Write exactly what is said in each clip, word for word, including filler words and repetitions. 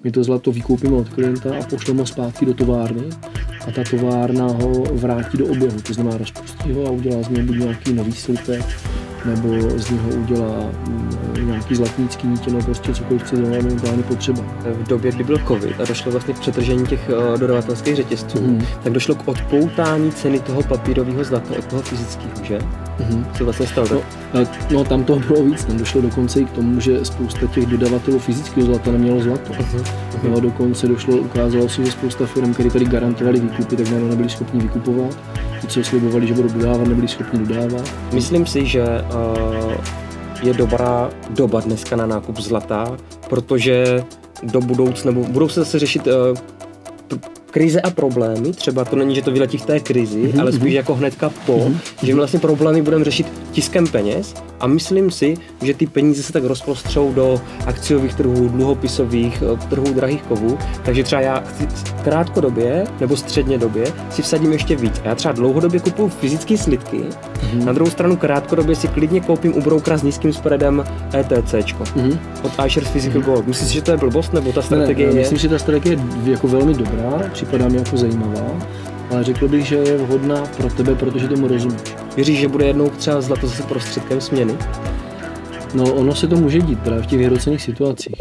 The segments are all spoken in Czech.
My to zlato vykoupíme od klienta a pošleme ho zpátky do továrny a ta továrna ho vrátí do oběhu, to znamená rozpustí ho a udělá z něj buď nějaký nový slupek, nebo z něho udělá nějaký zlatnický nítě, no prostě cokoliv chce znamená momentálně potřeba. V době, kdy byl covid a došlo vlastně k přetržení těch uh, dodavatelských řetězců, mm. tak došlo k odpoutání ceny toho papírového zlata od toho fyzického, že? Mm. Co vlastně stalo? No, no tam toho bylo víc, tam došlo dokonce i k tomu, že spousta těch dodavatelů fyzického zlata nemělo zlato. Uh-huh. No, dokonce došlo, ukázalo se, že spousta firm, které tady garantovali výkupy, tak najednou nebyli schopni vykupovat. Ti, co slibovali, že budou dodávat, nebyli schopni dodávat. Myslím si, že uh, je dobrá doba dneska na nákup zlata, protože do budoucna, nebo budou se zase řešit uh, krize a problémy, třeba to není, že to vyletí v té krizi, mm-hmm. ale spíš jako hnedka po, mm-hmm. že my vlastně problémy budeme řešit tiskem peněz a myslím si, že ty peníze se tak rozprostřou do akciových trhů, dluhopisových, trhů drahých kovů, takže třeba já chci krátkodobě nebo středně době si vsadím ještě víc. Já třeba dlouhodobě kupuju fyzické slitky, mm-hmm. na druhou stranu krátkodobě si klidně koupím u broukera s nízkým spreadem ETCčko mm-hmm. od iShares Physical Gold. Myslíš si, že to je blbost, nebo ta strategie ne, ne, je? Myslím, že ta strategie je jako velmi dobrá, připadá mi jako zajímavá, ale řekl bych, že je vhodná pro tebe, protože tomu rozumíš. Věříš, že bude jednou třeba zlato zase prostředkem směny? No, ono se to může dít právě v těch vyhrocených situacích.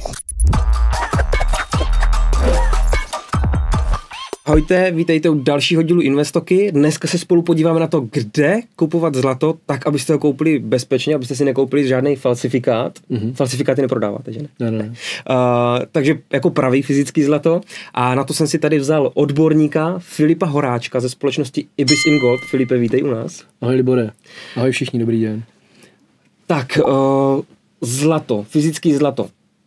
Ahojte, vítejte u dalšího dílu Investoky. Dneska se spolu podíváme na to, kde kupovat zlato, tak abyste ho koupili bezpečně, abyste si nekoupili žádný falsifikát. Mm-hmm. Falsifikáty neprodáváte, že ne? Ne, ne. Uh, takže jako pravý fyzický zlato. A na to jsem si tady vzal odborníka Filipa Horáčka ze společnosti Ibis in Gold. Filipe, vítej u nás. Ahoj Libore. Ahoj všichni, dobrý den. Tak, uh, zlato, fyzický zlato.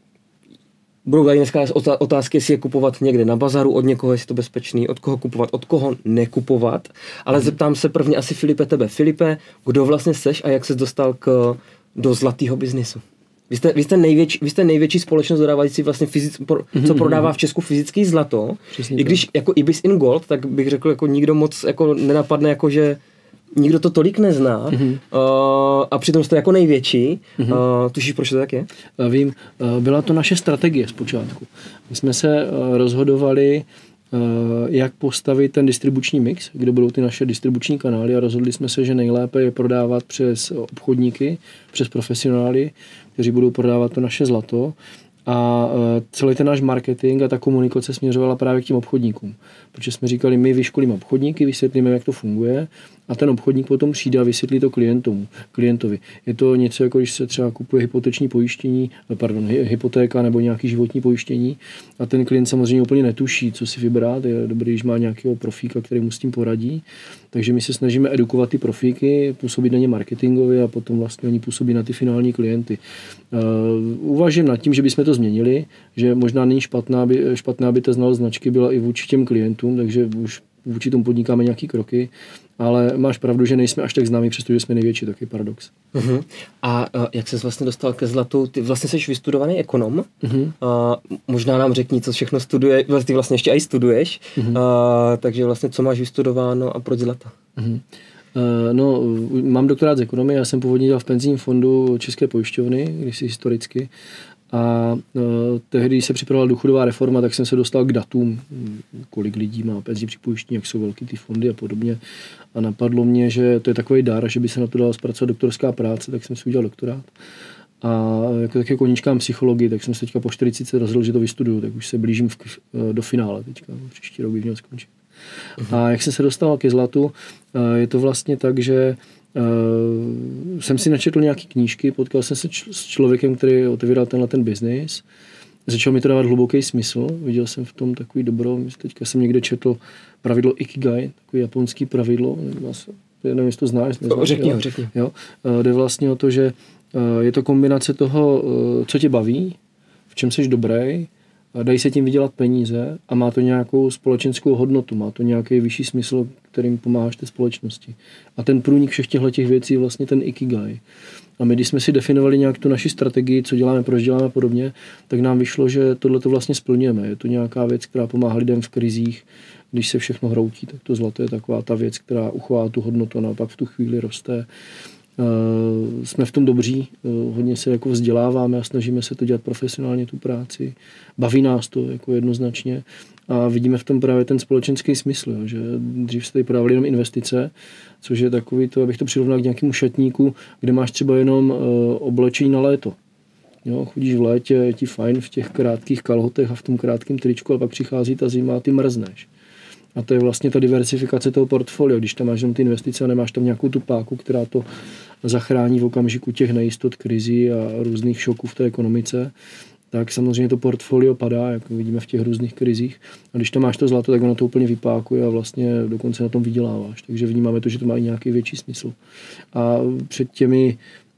Budou tady dneska otázky, jestli je kupovat někde na bazaru, od někoho, jestli je to bezpečný, od koho kupovat, od koho nekupovat. Ale mm. zeptám se prvně asi Filipe tebe. Filipe, kdo vlastně seš a jak ses dostal k, do zlatého biznisu? Vy jste, vy, jste největší, vy jste největší společnost dodávající vlastně fyzic, pro, co prodává v Česku fyzický zlato. Přesně I když tak. Jako Ibis in Gold, tak bych řekl, jako nikdo moc jako nenapadne, jako že nikdo to tolik nezná mm-hmm. uh, a přitom jste jako největší. Mm-hmm. Uh, tušíš, proč to tak je? Vím, byla to naše strategie zpočátku. My jsme se uh, rozhodovali, uh, jak postavit ten distribuční mix, kde budou ty naše distribuční kanály a rozhodli jsme se, že nejlépe je prodávat přes obchodníky, přes profesionály, kteří budou prodávat to naše zlato. A celý ten náš marketing a ta komunikace směřovala právě k těm obchodníkům. Protože jsme říkali, my vyškolíme obchodníky, vysvětlíme, jak to funguje a ten obchodník potom přijde a vysvětlí to klientům, klientovi. Je to něco, jako když se třeba kupuje hypoteční pojištění, pardon, hypotéka nebo nějaký životní pojištění a ten klient samozřejmě úplně netuší, co si vybrat. Je dobrý, když má nějakého profíka, který mu s tím poradí. Takže my se snažíme edukovat ty profíky, působit na ně marketingově a potom vlastně oni působí na ty finální klienty. Uh, uvažím nad tím, že bychom to změnili, že možná není špatná, aby, špatná, aby ta znalost značky byla i vůči těm klientům, takže už vůči tomu podnikáme nějaký kroky, ale máš pravdu, že nejsme až tak známí, přestože jsme největší, taky paradox. Uh-huh. A uh, jak ses vlastně dostal ke zlatu? Ty vlastně jsi vystudovaný ekonom, uh-huh. uh, možná nám řekni, co všechno studuje, ty vlastně ještě i studuješ, uh-huh. uh, takže vlastně co máš vystudováno a proč zlata? Uh-huh. Uh, no, mám doktorát z ekonomie, já jsem původně dělal v penzijním fondu České pojišťovny, kdysi historicky. A uh, tehdy, když se připravovala důchodová reforma, tak jsem se dostal k datům, kolik lidí má penzijní připojištění, jak jsou velký ty fondy a podobně. A napadlo mě, že to je takový dar, že by se na to dala zpracovat doktorská práce, tak jsem si udělal doktorát. A jako taky koníčkám psychologii, tak jsem se teďka po čtyřiceti rozhodl, že to vystuduju, tak už se blížím v, do finále teďka, příští rok bych měl skončit. Uh-huh. A jak jsem se dostal ke zlatu, je to vlastně tak, že Uh, jsem si načetl nějaký knížky, potkal jsem se č- s člověkem, který otevíral tenhle ten biznis. Začal mi to dávat hluboký smysl, viděl jsem v tom takový dobro. Teďka jsem někde četl pravidlo Ikigai, takový japonský pravidlo. Nevím, jestli to znáš. Neznáš, řekni ho, řekni. Jo? Uh, jde vlastně o to, že uh, je to kombinace toho, uh, co tě baví, v čem jsi dobrý, dají se tím vydělat peníze a má to nějakou společenskou hodnotu, má to nějaký vyšší smysl, kterým pomáháš té společnosti. A ten průnik všech těchto těch věcí je vlastně ten Ikigai. A my, když jsme si definovali nějak tu naši strategii, co děláme, proč děláme a podobně, tak nám vyšlo, že tohle to vlastně splňujeme. Je to nějaká věc, která pomáhá lidem v krizích, když se všechno hroutí, tak to zlato je taková ta věc, která uchová tu hodnotu a naopak v tu chvíli roste. jsme v tom dobří, hodně se jako vzděláváme a snažíme se to dělat profesionálně, tu práci. Baví nás to jako jednoznačně a vidíme v tom právě ten společenský smysl, jo, že dřív se tady prodávali jenom investice, což je takový to, abych to přirovnal k nějakému šatníku, kde máš třeba jenom oblečení na léto. Jo, chodíš v létě, je ti fajn v těch krátkých kalhotech a v tom krátkém tričku, a pak přichází ta zima a ty mrzneš. A to je vlastně ta diversifikace toho portfolia. Když tam máš jenom ty investice a nemáš tam nějakou tu páku, která to zachrání v okamžiku těch nejistot, krizí a různých šoků v té ekonomice, tak samozřejmě to portfolio padá, jak vidíme v těch různých krizích. A když tam máš to zlato, tak ono to úplně vypákuje a vlastně dokonce na tom vyděláváš. Takže vnímáme to, že to má i nějaký větší smysl. A před těmi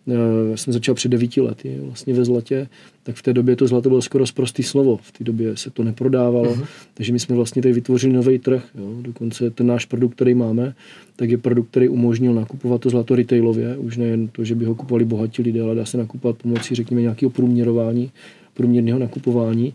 já jsem začal před devíti lety vlastně ve zlatě, tak v té době to zlato bylo skoro sprostý slovo. V té době se to neprodávalo, uh-huh. takže my jsme vlastně tady vytvořili nový trh. Jo. Dokonce ten náš produkt, který máme, tak je produkt, který umožnil nakupovat to zlato retailově. Už nejen to, že by ho kupovali bohatí lidé, ale dá se nakupovat pomocí, řekněme, nějakého průměrování, průměrného nakupování.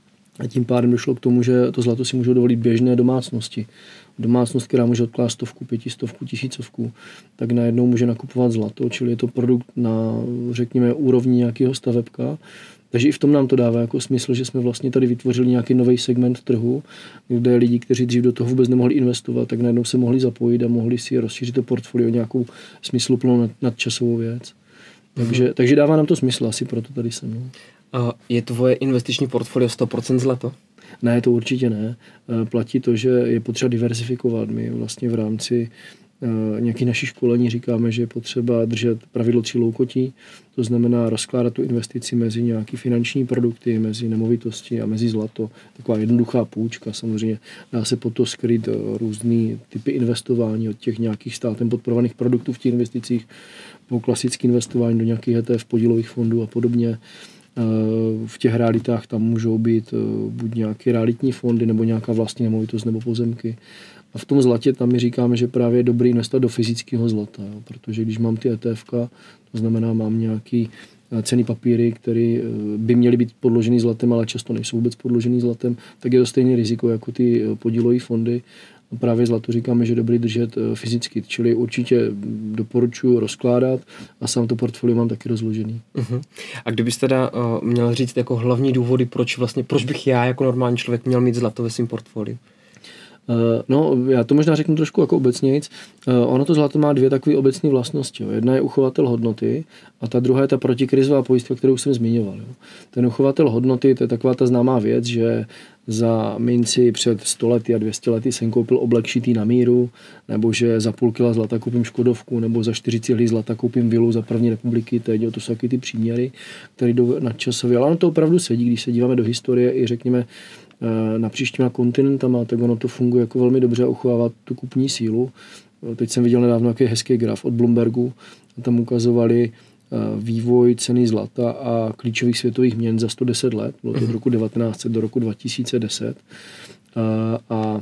A tím pádem došlo k tomu, že to zlato si můžou dovolit běžné domácnosti. Domácnost, která může odkládat stovku, pětistovku, tisícovku, tak najednou může nakupovat zlato, čili je to produkt na, řekněme, úrovni nějakého stavebka. Takže i v tom nám to dává jako smysl, že jsme vlastně tady vytvořili nějaký nový segment trhu, kde lidi, kteří dřív do toho vůbec nemohli investovat, tak najednou se mohli zapojit a mohli si rozšířit to portfolio nějakou smysluplnou nadčasovou věc. Takže, hmm. takže dává nám to smysl, asi proto tady jsem. No. A je tvoje investiční portfolio sto procent zlato? Ne, to určitě ne. Platí to, že je potřeba diversifikovat. My vlastně v rámci nějakých našich školení říkáme, že je potřeba držet pravidlo tří loukotí, to znamená rozkládat tu investici mezi nějaký finanční produkty, mezi nemovitosti a mezi zlato. Taková jednoduchá půjčka, samozřejmě dá se po to skryt různý typy investování od těch nějakých státem podporovaných produktů v těch investicích, po klasické investování do nějakých E T F, podílových fondů a podobně. V těch realitách tam můžou být buď nějaké realitní fondy, nebo nějaká vlastní nemovitost, nebo pozemky. A v tom zlatě tam my říkáme, že právě je dobrý investovat do fyzického zlata, jo? Protože když mám ty E T F ka, to znamená, mám nějaký cenný papíry, které by měly být podložený zlatem, ale často nejsou vůbec podložený zlatem, tak je to stejné riziko jako ty podílové fondy. A právě zlato říkáme, že je dobrý držet fyzicky, čili určitě doporučuji rozkládat a sám to portfolio mám taky rozložený. Uh-huh. A kdybyste teda uh, měl říct jako hlavní důvody, proč vlastně, proč bych já jako normální člověk měl mít zlato ve svém portfoliu? No, já to možná řeknu trošku jako obecnějc. Ono to zlato má dvě takové obecné vlastnosti. Jo. Jedna je uchovatel hodnoty a ta druhá je ta protikrizová pojistka, kterou jsem zmiňoval. Jo. Ten uchovatel hodnoty, to je taková ta známá věc, že za minci před sto lety a dvě stě lety jsem koupil oblek šitý na míru, nebo že za půl kila zlata koupím Škodovku, nebo za čtyři cihly zlata koupím vilu za první republiky. Teď, jo, to jsou taky ty příměry, které jdou nadčasově. Ale ono to opravdu sedí, když se díváme do historie i řekněme napříč těma kontinentama, tak ono to funguje jako velmi dobře a uchovává tu kupní sílu. Teď jsem viděl nedávno nějaký hezký graf od Bloombergu, tam ukazovali vývoj ceny zlata a klíčových světových měn za sto deset let, bylo to od roku devatenáct set do roku dva tisíce deset a, a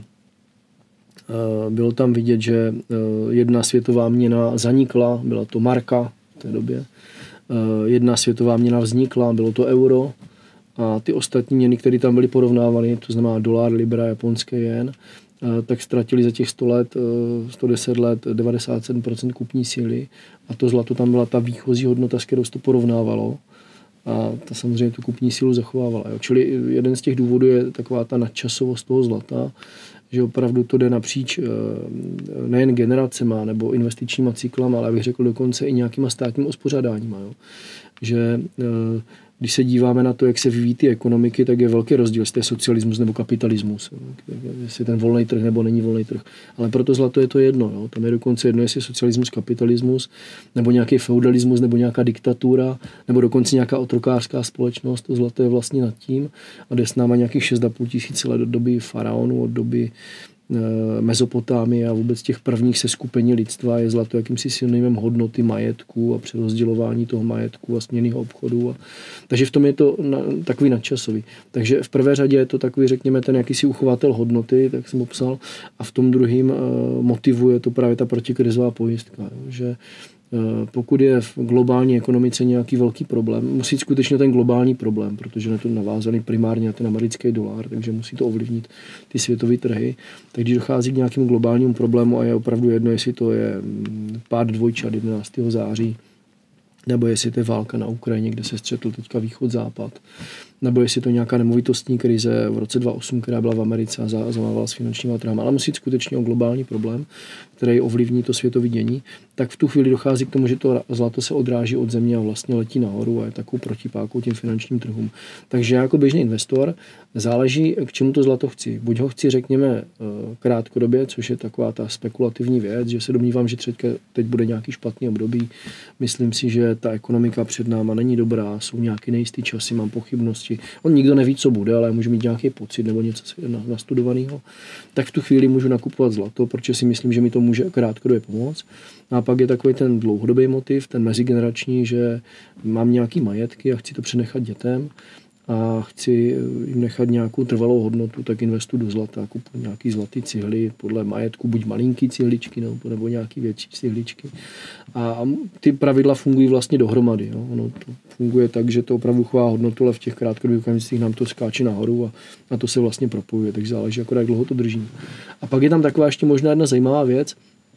bylo tam vidět, že jedna světová měna zanikla, byla to marka v té době, jedna světová měna vznikla, bylo to euro, a ty ostatní měny, které tam byly porovnávány, to znamená dolar, libra, japonské jen, tak ztratili za těch sto let, sto deset let devadesát sedm procent kupní síly a to zlato tam byla ta výchozí hodnota, s kterou se to porovnávalo a ta samozřejmě tu kupní sílu zachovávala. Jo. Čili jeden z těch důvodů je taková ta nadčasovost toho zlata, že opravdu to jde napříč nejen generacema nebo investičníma cyklama, ale bych řekl dokonce i nějakýma státníma uspořádáníma. Jo. Že když se díváme na to, jak se vyvíjí ty ekonomiky, tak je velký rozdíl, jestli je socialismus nebo kapitalismus. Jestli je ten volný trh nebo není volný trh. Ale proto zlato je to jedno. Jo. Tam je dokonce jedno, jestli je socialismus, kapitalismus, nebo nějaký feudalismus, nebo nějaká diktatura, nebo dokonce nějaká otrokářská společnost. To zlato je vlastně nad tím. A jde s náma nějakých šest a půl tisíce let od doby faraonů, od doby Mezopotámie a vůbec těch prvních seskupení lidstva je zlato jakýmsi synonymem hodnoty majetku a přerozdělování toho majetku a směnného obchodu. A, takže v tom je to na, takový nadčasový. Takže v prvé řadě je to takový, řekněme, ten jakýsi uchovatel hodnoty, tak jsem popsal, a v tom druhým uh, motivuje to právě ta protikrizová pojistka. Jo, že pokud je v globální ekonomice nějaký velký problém, musí skutečně ten globální problém, protože je to navázaný primárně na ten americký dolar, takže musí to ovlivnit ty světové trhy. Tak když dochází k nějakému globálnímu problému a je opravdu jedno, jestli to je pád dvojčat jedenáctého září, nebo jestli to je válka na Ukrajině, kde se střetl teďka východ-západ, nebo jestli to nějaká nemovitostní krize v roce dva tisíce osm, která byla v Americe a zamávala s finančníma trhama, ale musí skutečně o globální problém, který ovlivní to světové dění, tak v tu chvíli dochází k tomu, že to zlato se odráží od země a vlastně letí nahoru a je takovou protipákou těm finančním trhům. Takže jako běžný investor záleží, k čemu to zlato chci. Buď ho chci, řekněme, krátkodobě, což je taková ta spekulativní věc, že se domnívám, že teď bude nějaký špatný období. Myslím si, že ta ekonomika před náma není dobrá, jsou nějaké nejistý časy, mám pochybnosti. On nikdo neví, co bude, ale můžu mít nějaký pocit nebo něco nastudovaného. Tak v tu chvíli můžu nakupovat zlato, protože si myslím, že mi to může krátkodobě pomoct. A pak je takový ten dlouhodobý motiv, ten mezigenerační, že mám nějaký majetky a chci to přenechat dětem a chci jim nechat nějakou trvalou hodnotu, tak investuju do zlata, kupuji nějaký zlatý cihly podle majetku, buď malinký cihličky nebo, nebo nějaký větší cihličky. A ty pravidla fungují vlastně dohromady. Jo. Ono to funguje tak, že to opravdu chová hodnotu, ale v těch krátkodobých okamžicích nám to skáče nahoru a na to se vlastně propojuje, takže záleží, jako jak dlouho to držím. A pak je tam taková ještě možná jedna zajímavá věc,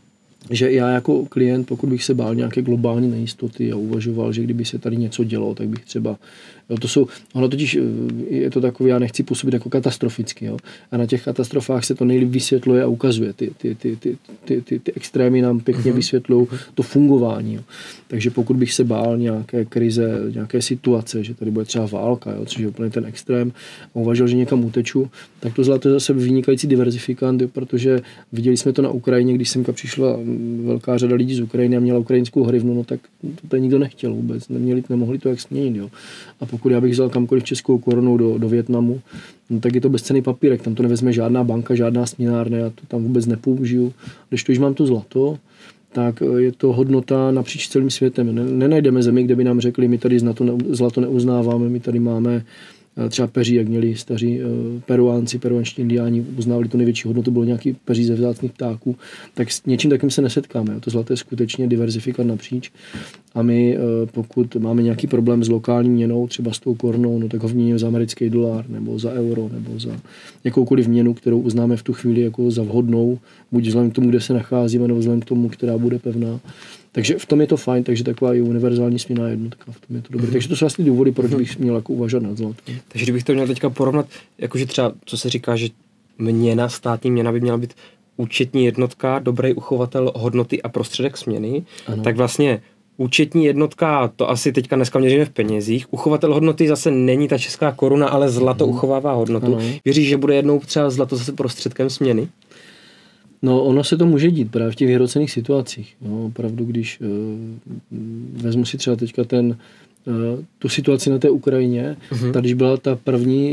že já jako klient, pokud bych se bál nějaké globální nejistoty a uvažoval, že kdyby se tady něco dělo, tak bych třeba, jo, to jsou, ono totiž je to takové, já nechci působit jako katastroficky, jo, a na těch katastrofách se to nejlíp vysvětluje a ukazuje, ty, ty, ty, ty, ty, ty, ty extrémy nám pěkně vysvětlují to fungování, jo. Takže pokud bych se bál nějaké krize, nějaké situace, že tady bude třeba válka, jo, což je úplně ten extrém, a uvažoval, že někam uteču, tak to zlato je zase vynikající diverzifikant, jo, protože viděli jsme to na Ukrajině, když semka přišla velká řada lidí z Ukrajiny a měla ukrajinskou hryvnu, no tak to tady nikdo nechtěl vůbec, neměli, nemohli to jak směnit, jo. A pokud já bych vzal kamkoliv českou korunou do, do Vietnamu, no tak je to bezcenný papírek, tam to nevezme žádná banka, žádná směnárna, já to tam vůbec nepoužiju. Když to, když mám to zlato, tak je to hodnota napříč celým světem. Nenajdeme zemi, kde by nám řekli, my tady zlato neuznáváme, my tady máme třeba peří, jak měli staří peruánci, peruanští indiáni, uznávali tu největší hodnotu, bylo nějaký peří ze vzácných ptáků, tak s něčím takým se nesetkáme. To zlato je skutečně diverzifikant napříč a my, pokud máme nějaký problém s lokální měnou, třeba s tou korunou, no tak ho vměníme za americký dolar, nebo za euro, nebo za jakoukoliv měnu, kterou uznáme v tu chvíli jako za vhodnou, buď vzhledem k tomu, kde se nacházíme, nebo vzhledem k tomu, která bude pevná. Takže v tom je to fajn, takže taková i univerzální směnná jednotka, v tom je to dobré. Mm-hmm. Takže to jsou asi důvody, proč bych měl jako uvažovat nad zlatem. Takže kdybych to měl teďka porovnat, jakože třeba, co se říká, že měna, státní měna by měla být účetní jednotka, dobrý uchovatel hodnoty a prostředek směny, ano. Tak vlastně účetní jednotka, to asi teďka dneska měříme v penězích, uchovatel hodnoty zase není ta česká koruna, ale zlato mm-hmm. uchovává hodnotu. Ano. Věříš, že bude jednou třeba zlato zase prostředkem směny? No, ono se to může dít právě v těch vyhrocených situacích. No, opravdu, když uh, vezmu si třeba teďka ten, uh, tu situaci na té Ukrajině, uh-huh. tady když byla ta první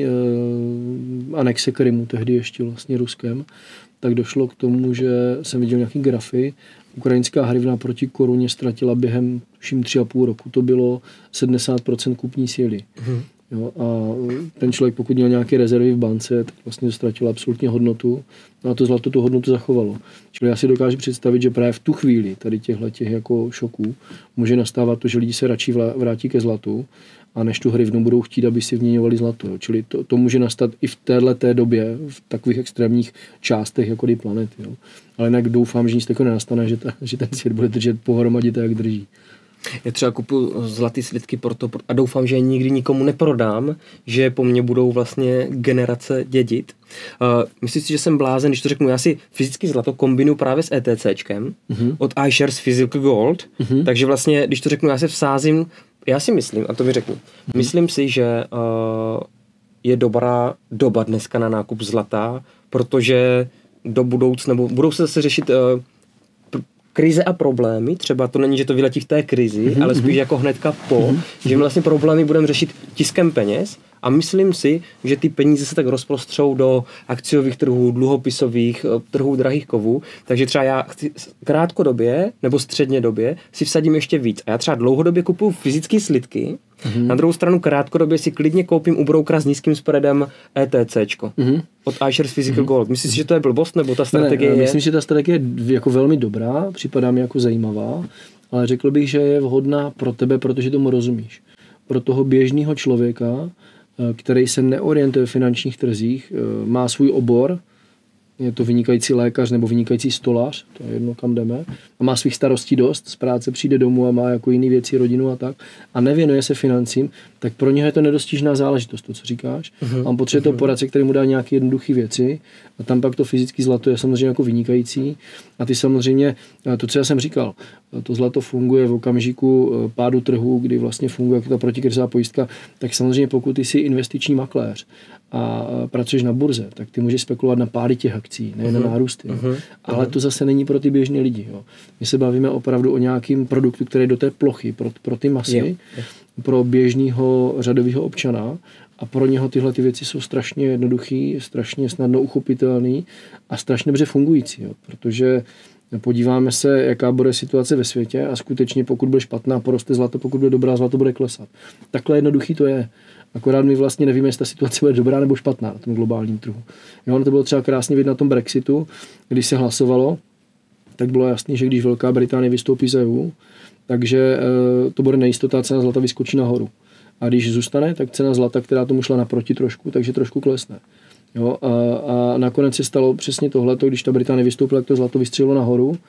uh, anexe Krymu, tehdy ještě vlastně Ruskem, tak došlo k tomu, že jsem viděl nějaký grafy, ukrajinská hryvna proti koruně ztratila během tuším tři a půl roku, to bylo sedmdesát procent kupní síly. Uh-huh. Jo, a ten člověk, pokud měl nějaké rezervy v bance, tak vlastně ztratil absolutně hodnotu a to zlato tu hodnotu zachovalo. Čili já si dokážu představit, že právě v tu chvíli tady těchto těch jako šoků může nastávat to, že lidi se radši vrátí ke zlatu a než tu hryvnu budou chtít, aby si vměňovali zlato. Jo. Čili to, to může nastat i v téhleté době, v takových extrémních částech jako ty planety. Jo. Ale jinak doufám, že nic takového nenastane, že, ta, že ten svět bude držet pohromadě tak, jak drží. Já třeba kupuju zlatý slitky proto a doufám, že je nikdy nikomu neprodám, že po mně budou vlastně generace dědit. Uh, myslím si, že jsem blázen, když to řeknu, já si fyzicky zlato kombinuju právě s ETCčkem uh-huh. od iShares Physical Gold, uh-huh. takže vlastně, když to řeknu, já se vsázím, já si myslím, a to mi řeknu, uh-huh. myslím si, že uh, je dobrá doba dneska na nákup zlata, protože do budoucna, nebo budou se zase řešit uh, krize a problémy, třeba to není, že to vyletí v té krizi, mm-hmm. ale spíš jako hnedka po, mm-hmm. že my vlastně problémy budeme řešit tiskem peněz a myslím si, že ty peníze se tak rozprostřou do akciových trhů, dluhopisových, trhů drahých kovů, takže třeba já chci krátkodobě nebo středně době si vsadím ještě víc. A já třeba dlouhodobě kupuju fyzické slitky, mm-hmm. na druhou stranu krátkodobě si klidně koupím u broukera s nízkým spreadem ETCčko. Mm-hmm. Od iShares Physical mm-hmm. Gold. Myslíš, že to je blbost, nebo ta strategie ne, ne, je? Myslím, že ta strategie je jako velmi dobrá, připadá mi jako zajímavá, ale řekl bych, že je vhodná pro tebe, protože tomu rozumíš. Pro toho běžného člověka, který se neorientuje v finančních trzích, má svůj obor, je to vynikající lékař nebo vynikající stolař, to je jedno, kam jdeme, a má svých starostí dost, z práce přijde domů a má jako jiný věci, rodinu a tak, a nevěnuje se financím, tak pro něho je to nedostižná záležitost, to, co říkáš. Uh-huh. A on potřebuje uh-huh. toho poradce, který mu dá nějaké jednoduché věci, a tam pak to fyzické zlato je samozřejmě jako vynikající. A ty samozřejmě, to, co já jsem říkal, to zlato funguje v okamžiku pádu trhu, kdy vlastně funguje jako ta protikrizová pojistka, tak samozřejmě pokud ty jsi investiční makléř a pracuješ na burze, tak ty můžeš spekulovat na pády těch akcí, ne uh-huh. na nárůsty. Uh-huh. Ale to zase není pro ty běžné lidi. Jo. My se bavíme opravdu o nějakým produktu, který je do té plochy, pro, pro ty masy, yeah. pro běžného řadového občana, a pro něho tyhle ty věci jsou strašně jednoduchý, strašně snadno uchopitelný a strašně dobře fungující. Jo. Protože podíváme se, jaká bude situace ve světě, a skutečně pokud bude špatná, poroste zlato, pokud bude dobrá, zlato bude klesat. Takhle jednoduchý to je. Akorát my vlastně nevíme, jestli ta situace bude dobrá nebo špatná na tom globálním trhu. Jo, ono to bylo třeba krásně vidět na tom Brexitu, když se hlasovalo, tak bylo jasné, že když Velká Británie vystoupí z E U, takže e, to bude nejistota, cena zlata vyskočí nahoru. A když zůstane, tak cena zlata, která tomu šla naproti trošku, takže trošku klesne. Jo, a, a nakonec se stalo přesně tohleto, když ta Británie vystoupila, tak to zlato vystřelilo nahoru.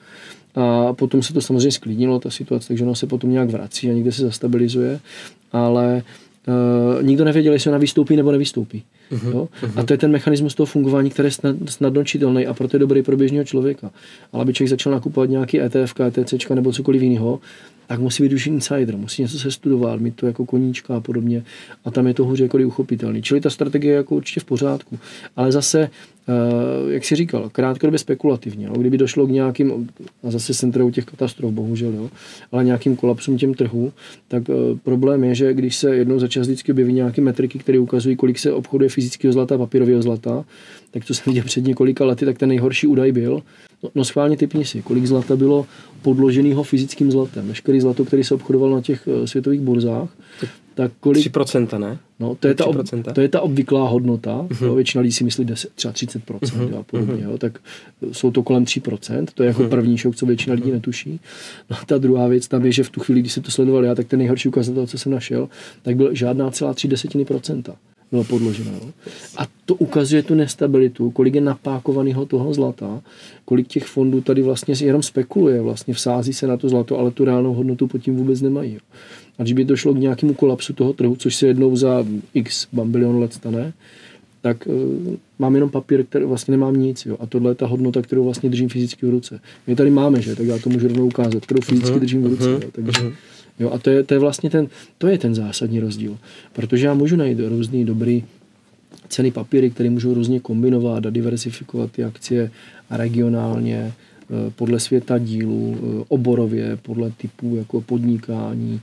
A potom se to samozřejmě sklidnilo, ta situace, takže ono se potom nějak vrací a někde se zastabilizuje, ale Uh, nikdo nevěděl, jestli ona vystoupí nebo nevystoupí. Uh-huh, jo? Uh-huh. A to je ten mechanismus toho fungování, který je snad, snadno čitelný, a proto je dobrý pro běžného člověka. Ale aby člověk začal nakupovat nějaký E T F, E T C nebo cokoliv jiného, tak musí být už insider, musí něco se studovat, mít to jako koníčka a podobně, a tam je to hůře jako uchopitelný. Čili ta strategie je jako určitě v pořádku. Ale zase, uh, jak jsi říkal, krátkodobě spekulativně. Jo? Kdyby došlo k nějakým, a zase jsem u těch katastrof, bohužel, jo? ale nějakým kolapsům těm trhu, tak uh, problém je, že když se jednou za čas vždycky objeví nějaké metriky, které ukazují, kolik se obchoduje fyzického zlata a papírového zlata, tak to jsem viděl před několika lety, tak ten nejhorší údaj byl. No, no schválně typni si, kolik zlata bylo podloženého fyzickým zlatem. Veškerý zlato, který se obchodoval na těch uh, světových burzách, tak kolik... tři procenta, ne? No, to je, ta, ob, to je ta obvyklá hodnota. Uh-huh. Jo, většina lidí si myslí deset, třeba třicet procent uh-huh. a podobně. Jo, tak jsou to kolem tři procenta. To je jako uh-huh. první šok, co většina lidí netuší. No, ta druhá věc tam je, že v tu chvíli, když jsem to sledoval já, tak ten nejhorší ukazatel, co jsem našel, tak byl žádná celá tři desetiny procenta. Bylo podloženo. Jo. A to ukazuje tu nestabilitu, kolik je napákovaného toho zlata, kolik těch fondů tady vlastně jenom spekuluje, vlastně vsází se na to zlato, ale tu reálnou hodnotu pod tím vůbec nemají. Jo. A když by došlo k nějakému kolapsu toho trhu, což se jednou za x bambilion let stane, tak uh, mám jenom papír, který vlastně nemám nic. Jo. A tohle je ta hodnota, kterou vlastně držím fyzicky v ruce. My tady máme, že? Tak já to můžu rovnou ukázat, kterou fyzicky uh-huh, držím v ruce. Uh-huh, jo. Takže, uh-huh. jo, a to je, to je vlastně ten, to je ten zásadní rozdíl. Protože já můžu najít různý dobrý ceny papíry, které můžou různě kombinovat a diversifikovat ty akcie regionálně, podle světa dílu, oborově, podle typů jako podnikání.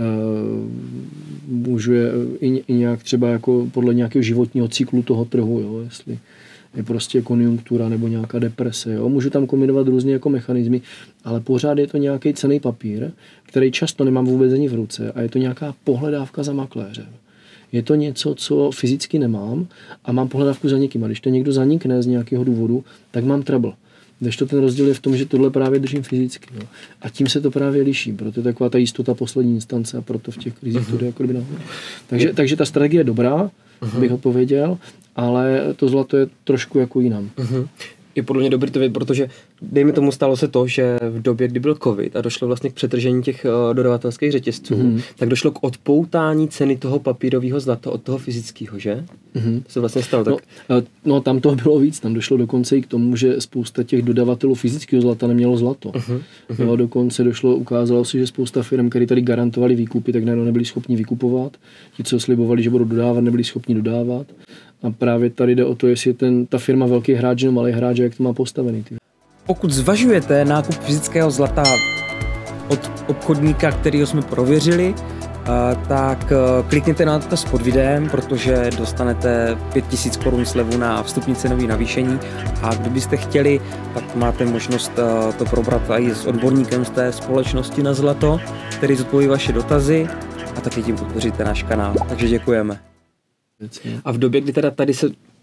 Můžu je i, i nějak třeba jako podle nějakého životního cyklu toho trhu, jo, jestli je prostě konjunktura nebo nějaká deprese. Jo. Můžu tam kombinovat různě jako mechanismy, ale pořád je to nějaký cenný papír, který často nemám vůbec ani v ruce, a je to nějaká pohledávka za makléře. Je to něco, co fyzicky nemám, a mám pohledávku za někým. A když to někdo zanikne z nějakého důvodu, tak mám trouble. Když to ten rozdíl je v tom, že tohle právě držím fyzicky. Jo. A tím se to právě liší. Proto je taková ta jistota poslední instance, a proto v těch krizích uh-huh. to jde jako kdyby nahoru. Takže, takže ta strategie je dobrá, uh-huh. bych odpověděl, ale to zlato je trošku jako jinam. Uh-huh. Je podle mě dobrý to vědět, protože dejme tomu stalo se to, že v době, kdy byl covid a došlo vlastně k přetržení těch uh, dodavatelských řetězců, mm-hmm. tak došlo k odpoutání ceny toho papírového zlata od toho fyzického, že? Mm-hmm. To se vlastně stalo. Tak... No, no tam toho bylo víc, tam došlo dokonce i k tomu, že spousta těch dodavatelů fyzického zlata nemělo zlato. Mm-hmm. No, dokonce došlo, ukázalo se, že spousta firm, které tady garantovali výkupy, tak najednou nebyli schopni vykupovat. Ti, co slibovali, že budou dodávat, nebyli schopni dodávat. A právě tady jde o to, jestli je ten, ta firma velký hráč nebo malý hráč, jak to má postavený. Ty. Pokud zvažujete nákup fyzického zlata od obchodníka, kterýho jsme prověřili, tak klikněte na odkaz pod videem, protože dostanete pět tisíc korun slevu na vstupní cenový navýšení, a kdybyste chtěli, tak máte možnost to probrat i s odborníkem z té společnosti na zlato, který zodpoví vaše dotazy, a taky tím podpoříte náš kanál. Takže děkujeme. A v době, kdy teda tady se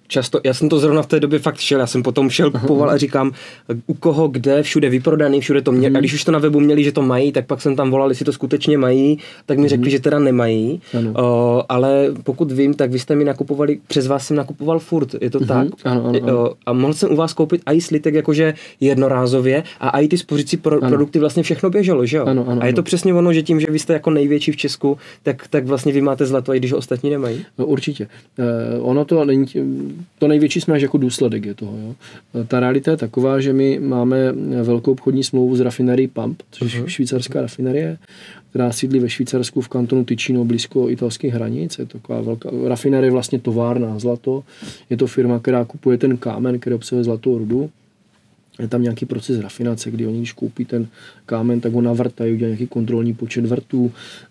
často, já jsem to zrovna v té době fakt šel, já jsem potom šel, kupoval a říkám, u koho, kde, všude vyprodaný, všude to měli, mm. a když už to na webu měli, že to mají, tak pak jsem tam volal, jestli to skutečně mají, tak mi řekli, mm. že teda nemají, uh, ale pokud vím, tak vy jste mi nakupovali, přes vás jsem nakupoval furt, je to mm. tak? Ano, ano, ano. Uh, a mohl jsem u vás koupit i slitek jakože jednorázově a i ty spořící pro, produkty vlastně všechno běželo, že jo? Ano, ano, a je to ano. přesně ono, že tím, že vy jste jako největší v Česku, tak, tak vlastně vy máte zlato, i když ho ostatní nemají? No, určitě. Uh, ono to není, to největší jsme až jako důsledek je toho. Jo. Ta realita je taková, že my máme velkou obchodní smlouvu s rafinerií Pump, což je uh-huh. švýcarská rafinerie, která sídlí ve Švýcarsku v kantonu Ticino blízko italských hranic. Je to taková velká rafinerie, vlastně továrna zlato. Je to firma, která kupuje ten kámen, který obsahuje zlatou rudu. Je tam nějaký proces rafinace, kdy oni, když koupí ten kámen, tak ho navrtají, udělají nějaký kontrolní počet vrtů.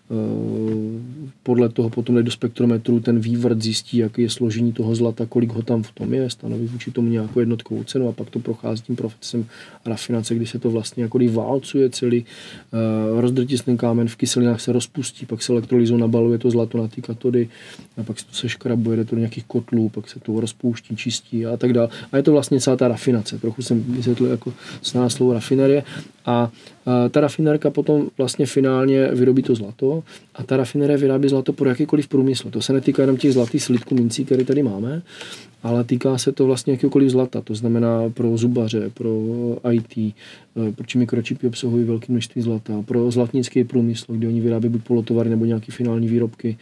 Podle toho potom jde do spektrometru, ten vývrt zjistí, jaký je složení toho zlata, kolik ho tam v tom je, stanoví vůči tomu nějakou jednotkovou cenu a pak to prochází tím procesem rafinace, kdy se to vlastně jako válcuje celý, rozdrtí ten kámen, v kyselinách se rozpustí, pak se elektrolyzou nabaluje to zlato na ty katody, a pak se to seškrabuje, jde to do nějakých kotlů, pak se to rozpouští, čistí a tak dále. A je to vlastně celá ta rafinace. Trochu jsem vysvětlil jako zná slovo rafinerie. A ta rafinérka potom vlastně finálně vyrobí to zlato a ta rafinérie vyrábí zlato pro jakýkoliv průmysl. To se netýká jenom těch zlatých slitků mincí, které tady máme, ale týká se to vlastně jakýkoliv zlata. To znamená pro zubaře, pro í té, protože mikročipy obsahují velké množství zlata, pro zlatnický průmysl, kde oni vyrábí buď polotovary nebo nějaké finální výrobky,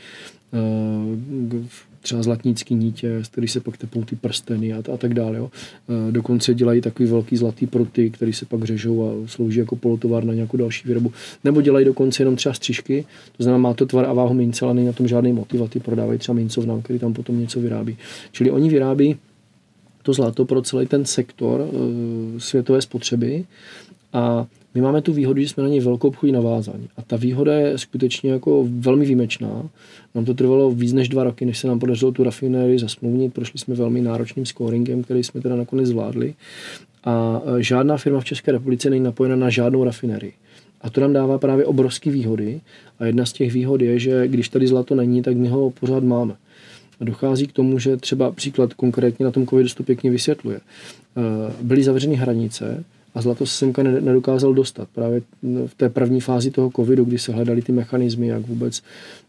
třeba zlatnický nítě, z kterých se pak tepou ty prsteny a, a tak dále. Jo. Dokonce dělají takový velký zlatý pruty, který se pak řežou a slouží jako polotovar na nějakou další výrobu. Nebo dělají dokonce jenom třeba střižky, to znamená, má to tvar a váhu mince, ale není na tom žádný motiv a ty prodávají třeba mincovnám, který tam potom něco vyrábí. Čili oni vyrábí to zlato pro celý ten sektor e, světové spotřeby a my máme tu výhodu, že jsme na něj velkou obchodní navázání. A ta výhoda je skutečně jako velmi výjimečná. Nám to trvalo víc než dva roky, než se nám podařilo tu rafinérii zasmluvnit. Prošli jsme velmi náročným scoringem, který jsme teda nakonec zvládli. A žádná firma v České republice není napojena na žádnou rafinérii. A to nám dává právě obrovské výhody. A jedna z těch výhod je, že když tady zlato není, tak my ho pořád máme. A dochází k tomu, že třeba příklad konkrétně na tom covidu to pěkně vysvětluje. Byly zavřené hranice, a zlato se semka nedokázal dostat. Právě v té první fázi toho covidu, kdy se hledali ty mechanismy, jak vůbec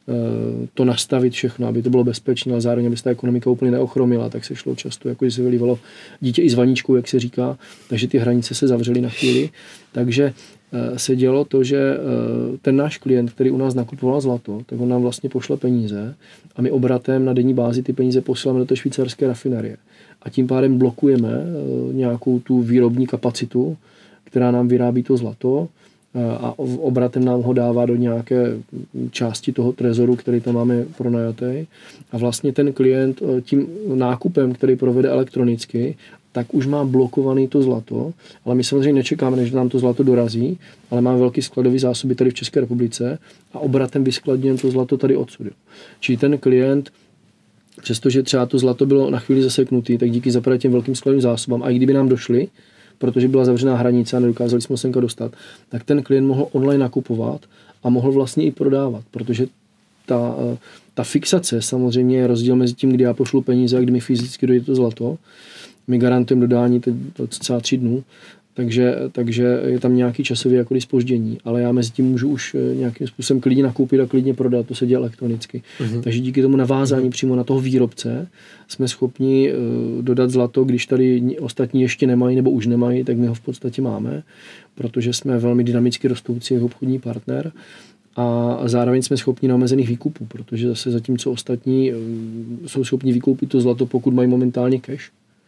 to nastavit všechno, aby to bylo bezpečné, ale zároveň, aby se ta ekonomika úplně neochromila, tak se šlo často, jako když se vylívalo dítě i s vaničkou, jak se říká, takže ty hranice se zavřely na chvíli. Takže se dělo to, že ten náš klient, který u nás nakupoval zlato, tak on nám vlastně pošle peníze a my obratem na denní bázi ty peníze posíláme do té švýcarské rafinerie. A tím pádem blokujeme nějakou tu výrobní kapacitu, která nám vyrábí to zlato a obratem nám ho dává do nějaké části toho trezoru, který tam máme pronajatý. A vlastně ten klient tím nákupem, který provede elektronicky, tak už má blokovaný to zlato, ale my samozřejmě nečekáme, než nám to zlato dorazí, ale máme velký skladový zásoby tady v České republice a obratem vyskladněn to zlato tady odsud. Čili ten klient, přestože třeba to zlato bylo na chvíli zaseknutý, tak díky zaprvé těm velkým skladovým zásobám, a i kdyby nám došli, protože byla zavřená hranice a nedokázali jsme semka dostat, tak ten klient mohl online nakupovat a mohl vlastně i prodávat, protože ta, ta fixace samozřejmě je rozdíl mezi tím, kdy já pošlu peníze a kdy mi fyzicky dojde to zlato. My garantujeme dodání teď celá tři dnů, takže, takže je tam nějaký časový jako zpoždění, ale já mezi tím můžu už nějakým způsobem klidně nakoupit a klidně prodat, to se dělá elektronicky. Uh-huh. Takže díky tomu navázání uh-huh. přímo na toho výrobce jsme schopni uh, dodat zlato, když tady ostatní ještě nemají nebo už nemají, tak my ho v podstatě máme, protože jsme velmi dynamicky rostoucí obchodní partner. A zároveň jsme schopni na omezených výkupů, protože zase zatímco ostatní uh, jsou schopni vykoupit to zlato, pokud mají momentálně cash,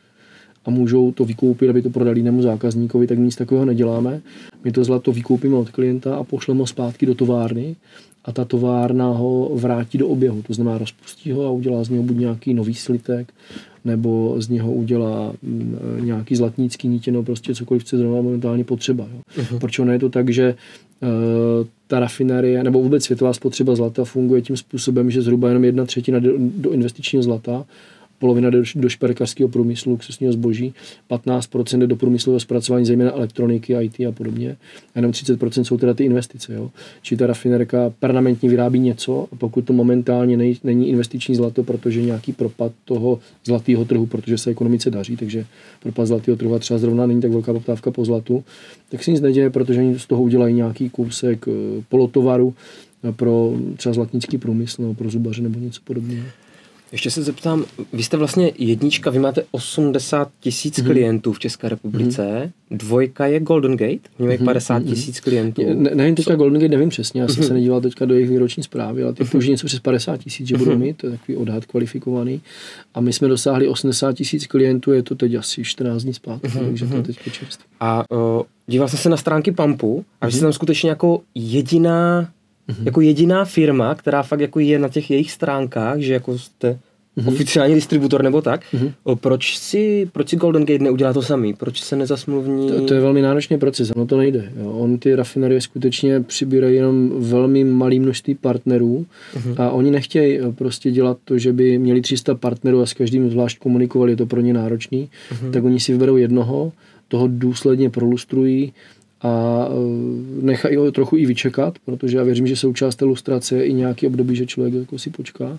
a můžou to vykoupit, aby to prodali jinému zákazníkovi, tak nic takového neděláme. My to zlato vykoupíme od klienta a pošleme ho zpátky do továrny a ta továrna ho vrátí do oběhu. To znamená, rozpustí ho a udělá z něho buď nějaký nový slitek, nebo z něho udělá nějaký zlatnický nítě, no prostě cokoliv, co je zrovna momentálně potřeba. Jo. Uh-huh. Proč ono je to tak, že uh, ta rafinérie, nebo vůbec světová spotřeba zlata funguje tím způsobem, že zhruba jenom jedna třetina do, do investičního zlata polovina do, do šperkařského průmyslu, luxusního zboží, patnáct procent do průmyslového zpracování, zejména elektroniky, I T a podobně. A jenom třicet procent jsou teda ty investice. Jo. Či ta rafinerka permanentně vyrábí něco, a pokud to momentálně nej, není investiční zlato, protože nějaký propad toho zlatého trhu, protože se ekonomice daří, takže propad zlatého trhu a třeba zrovna není tak velká poptávka po zlatu, tak se nic neděje, protože oni z toho udělají nějaký kousek polotovaru pro třeba zlatnický průmysl nebo pro zubaře nebo něco podobného. Ještě se zeptám, vy jste vlastně jednička, vy máte osmdesát tisíc mm-hmm. klientů v České republice, mm-hmm. dvojka je Golden Gate, oni mají padesát tisíc mm-hmm. klientů. Ne, nevím teďka Golden Gate, nevím přesně, já jsem mm-hmm. se nedíval teďka do jejich výroční zprávy, ale to už něco přes padesát tisíc, že budou mít, to je takový odhad kvalifikovaný. A my jsme dosáhli osmdesát tisíc klientů, je to teď asi čtrnáct dní zpátky, mm-hmm. takže to je teď čerstvý. A uh, díval jsem se na stránky Pumpu a vy jste tam skutečně jako jediná Mm-hmm. jako jediná firma, která fakt jako je na těch jejich stránkách, že jako jste mm-hmm. oficiální distributor nebo tak. Mm-hmm. Proč si, proč si Golden Gate neudělá to samý? Proč se nezasmluvní? To, to je velmi náročný proces, ono to nejde. Jo. On ty rafinerie skutečně přibírají jenom velmi malý množství partnerů mm-hmm. a oni nechtějí prostě dělat to, že by měli tři sta partnerů a s každým zvlášť komunikovali, je to pro ně náročný, mm-hmm. tak oni si vyberou jednoho, toho důsledně prolustrují a nechají ho trochu i vyčekat, protože já věřím, že součást té lustrace je i nějaký období, že člověk jako si počká.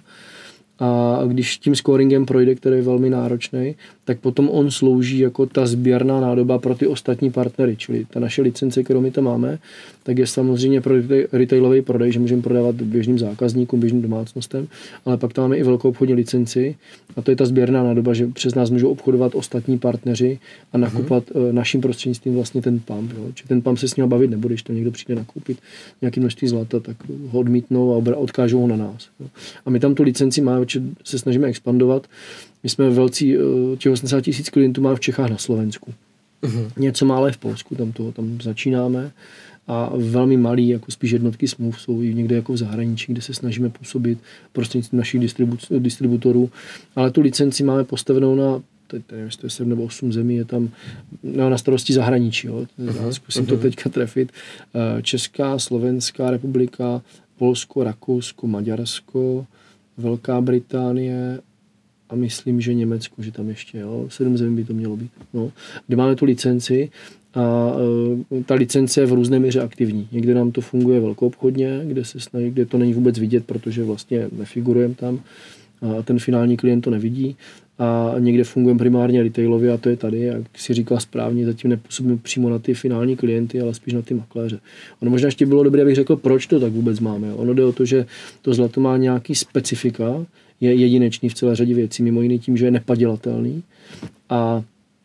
A když tím scoringem projde, který je velmi náročný, tak potom on slouží jako ta sběrná nádoba pro ty ostatní partnery, čili ta naše licence, kterou my tam máme, tak je samozřejmě pro retailový prodej, že můžeme prodávat běžným zákazníkům, běžným domácnostem, ale pak tam máme i velkou obchodní licenci a to je ta sběrná nádoba, že přes nás můžou obchodovat ostatní partneři a nakupovat uh-huh. naším prostřednictvím vlastně ten pump. Jo. Čiže ten pump se s ním bavit nebude, když to někdo přijde nakoupit nějaké množství zlata, tak ho odmítnou a odkážou ho na nás. Jo. A my tam tu licenci máme, se snažíme expandovat. My jsme velcí, těch osmdesát tisíc klientů máme v Čechách, na Slovensku. Uh-huh. Něco málo je v Polsku, tam toho tam začínáme. A velmi malý, jako spíš jednotky smluv jsou i někde jako v zahraničí, kde se snažíme působit prostřednictvím našich distribu- distributorů. Ale tu licenci máme postavenou na teď nevím, jestli to je sedm nebo osm zemí, je tam no, na starosti zahraničí. Jo. Uh-huh. Zkusím uh-huh. to teďka trefit. Česká, Slovenská republika, Polsko, Rakousko, Maďarsko, Velká Británie a myslím, že Německo, že tam ještě, jo, sedm zemí by to mělo být. No, kde máme tu licenci a e, ta licence je v různé míře aktivní. Někde nám to funguje velkoobchodně, kde se snaží, kde to není vůbec vidět, protože vlastně nefigurujeme tam a ten finální klient to nevidí. A někde fungujeme primárně retailově a to je tady, jak si říkal správně, zatím nepůsobíme přímo na ty finální klienty, ale spíš na ty makléře. Ono možná ještě bylo dobré, abych řekl, proč to tak vůbec máme. Ono jde o to, že to zlato má nějaký specifika, je jedinečný v celé řadě věcí, mimo jiný tím, že je nepadělatelný a